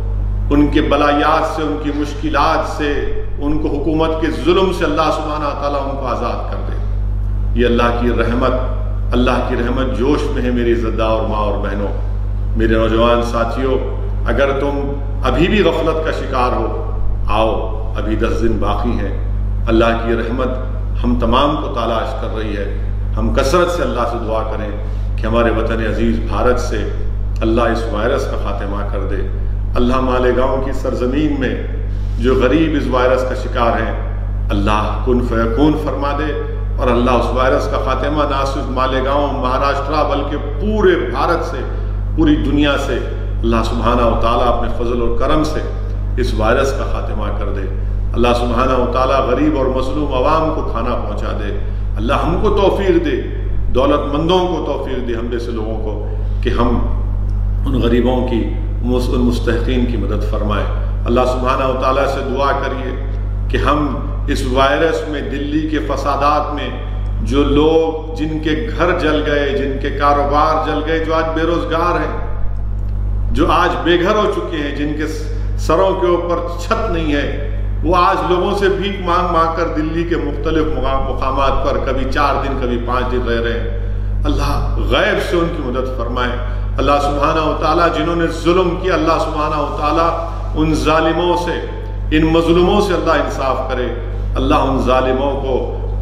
ان کے بلایات سے، ان کی مشکلات سے، ان کو حکومت کے ظلم سے اللہ سبحانہ و تعالیٰ ان کو آزاد کر دے۔ یہ اللہ کی رحمت، اللہ کی رحمت جوش میں ہے۔ میری عزتدار ماں اور بہنوں، میرے نوجوان ساتھیوں، اگر تم ابھی بھی غفلت کا شکار ہو، آؤ، ابھی دس دن باقی ہیں۔ اللہ کی رحمت ہم تمام کو تلاش کر رہی ہے۔ ہم کثرت سے اللہ سے دعا کریں کہ ہمارے وطن عزیز بھارت سے اللہ اس وائرس کا خاتمہ کر دے۔ اللہ مالیگاؤں کی سرزمین میں جو غریب اس وائرس کا شکار ہیں، اللہ کن فیکون فرما دے، اور اللہ اس وائرس کا خاتمہ نہ صرف مالیگاؤں مہاراشٹرا بلکہ پورے بھارت سے پوری دنیا سے اللہ سبحانہ و تعالیٰ اپنے فضل اور کرم سے اس وائرس کا خاتمہ کر دے۔ اللہ سبحانہ و تعالیٰ غریب اور مظلوم عوام کو کھانا پہنچا دے۔ اللہ ہم کو توفیق دے، دولت مندوں کو توفیق دے، ہم جیسے لوگوں کو، کہ ہم ان غریبوں کی ان مستحقین کی مدد فرمائے۔ اللہ سبحانہ و تعالیٰ سے دعا کریے کہ ہم اس وائرس میں، دلی کے فسادات میں جو لوگ جن کے گھر جل گئے، جن کے کاروبار جل گئے، جو آج بے روزگار ہیں، جو آج بے گھر ہو چکے ہیں، جن کے سروں کے اوپر چھت نہیں ہے، وہ آج لوگوں سے بھیک مانگ مانگ کر دلی کے مختلف مقامات پر کبھی چار دن کبھی پانچ دن رہ رہے ہیں۔ اللہ غیب سے ان کی مدد فرمائے۔ اللہ سبحانہ و تعالیٰ جنہوں نے ظلم کیا، اللہ سبحانہ و تعالیٰ ان ظالموں سے، ان مظلوموں سے اللہ انصاف کرے۔ اللہ ان ظالموں کو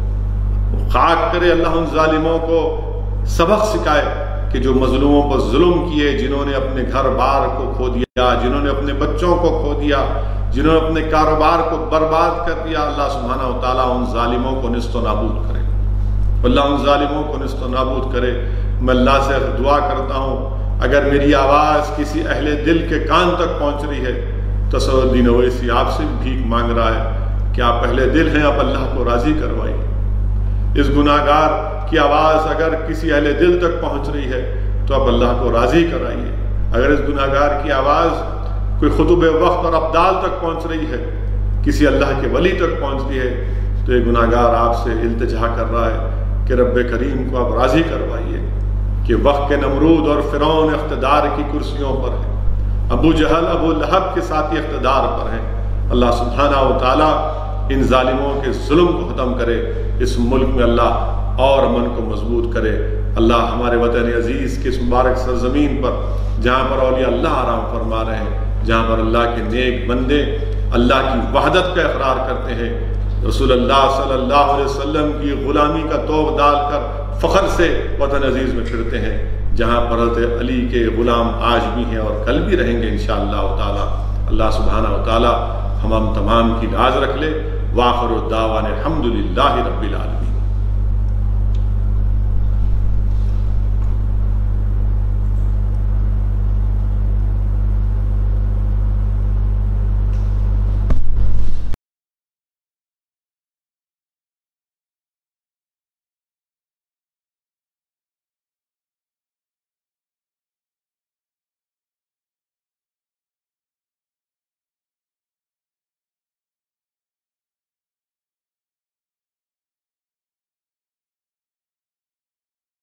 خاک کرے، اللہ ان ظالموں کو سبق سکھائے کہ جو مظلوموں پر ظلم کیے، جنہوں نے اپنے گھر بار کو کھو دیا، جنہوں نے اپنے بچوں کو کھو دیا، جنہوں نے اپنے کاروبار کو برباد کر دیا، اللہ سبحانہ و تعالیٰ ان ظالموں کو نیست و نابود کرے۔ اللہ ان ظالموں کو نیست و نابود کرے۔ میں اللہ سے دعا کرتا ہوں، اگر میری آواز کسی اہل دل کے کان تک پہنچ رہی ہے، تصور الدین اویسی آپ سے بھیک مانگ رہا ہے کہ آپ اہل دل ہیں، آپ اللہ کو راضی کروائیے۔ اس گناہ گار کی آواز اگر کسی اہل دل تک پہنچ رہی ہے تو آپ اللہ کو راضی کرائیے۔ اگر اس گناہ گار کی آواز کوئی خطب وقت اور ابدال تک پہنچ رہی ہے، کسی اللہ کے ولی تک پہنچ رہی ہے، تو یہ گناہ گار آپ سے التجا کر رہا ہے کہ رب کریم کو آپ راضی کروائیے کہ وقت کے نمرود اور فرعون اقتدار کی کرسیوں پر ہیں، ابو جہل ابو لہب کے ساتھی اقتدار پر ہیں۔ اللہ سبحانہ و تعالیٰ ان ظالموں کے ظلم کو ختم کرے، اس ملک میں اللہ اور امن کو مضبوط کرے۔ اللہ ہمارے وطن عزیز کے اس مبارک سرزمین پر جہاں پر اولیاء اللہ آرام فرما رہے ہیں، جہاں پر اللہ کے نیک بندے اللہ کی وحدت کا اقرار کرتے ہیں، رسول اللہ صلی اللہ علیہ وسلم کی غلامی کا توغ ڈال کر فخر سے وطن عزیز میں پھرتے ہیں، جہاں پر حضرت علی کے غلام آج بھی ہیں اور کل بھی رہیں گے انشاءاللہ تعالی۔ اللہ سبحانہ و تعالی ہم ہم تمام کی لاج رکھ لے۔ وآخر الدعوانا الحمدللہ رب العالمین۔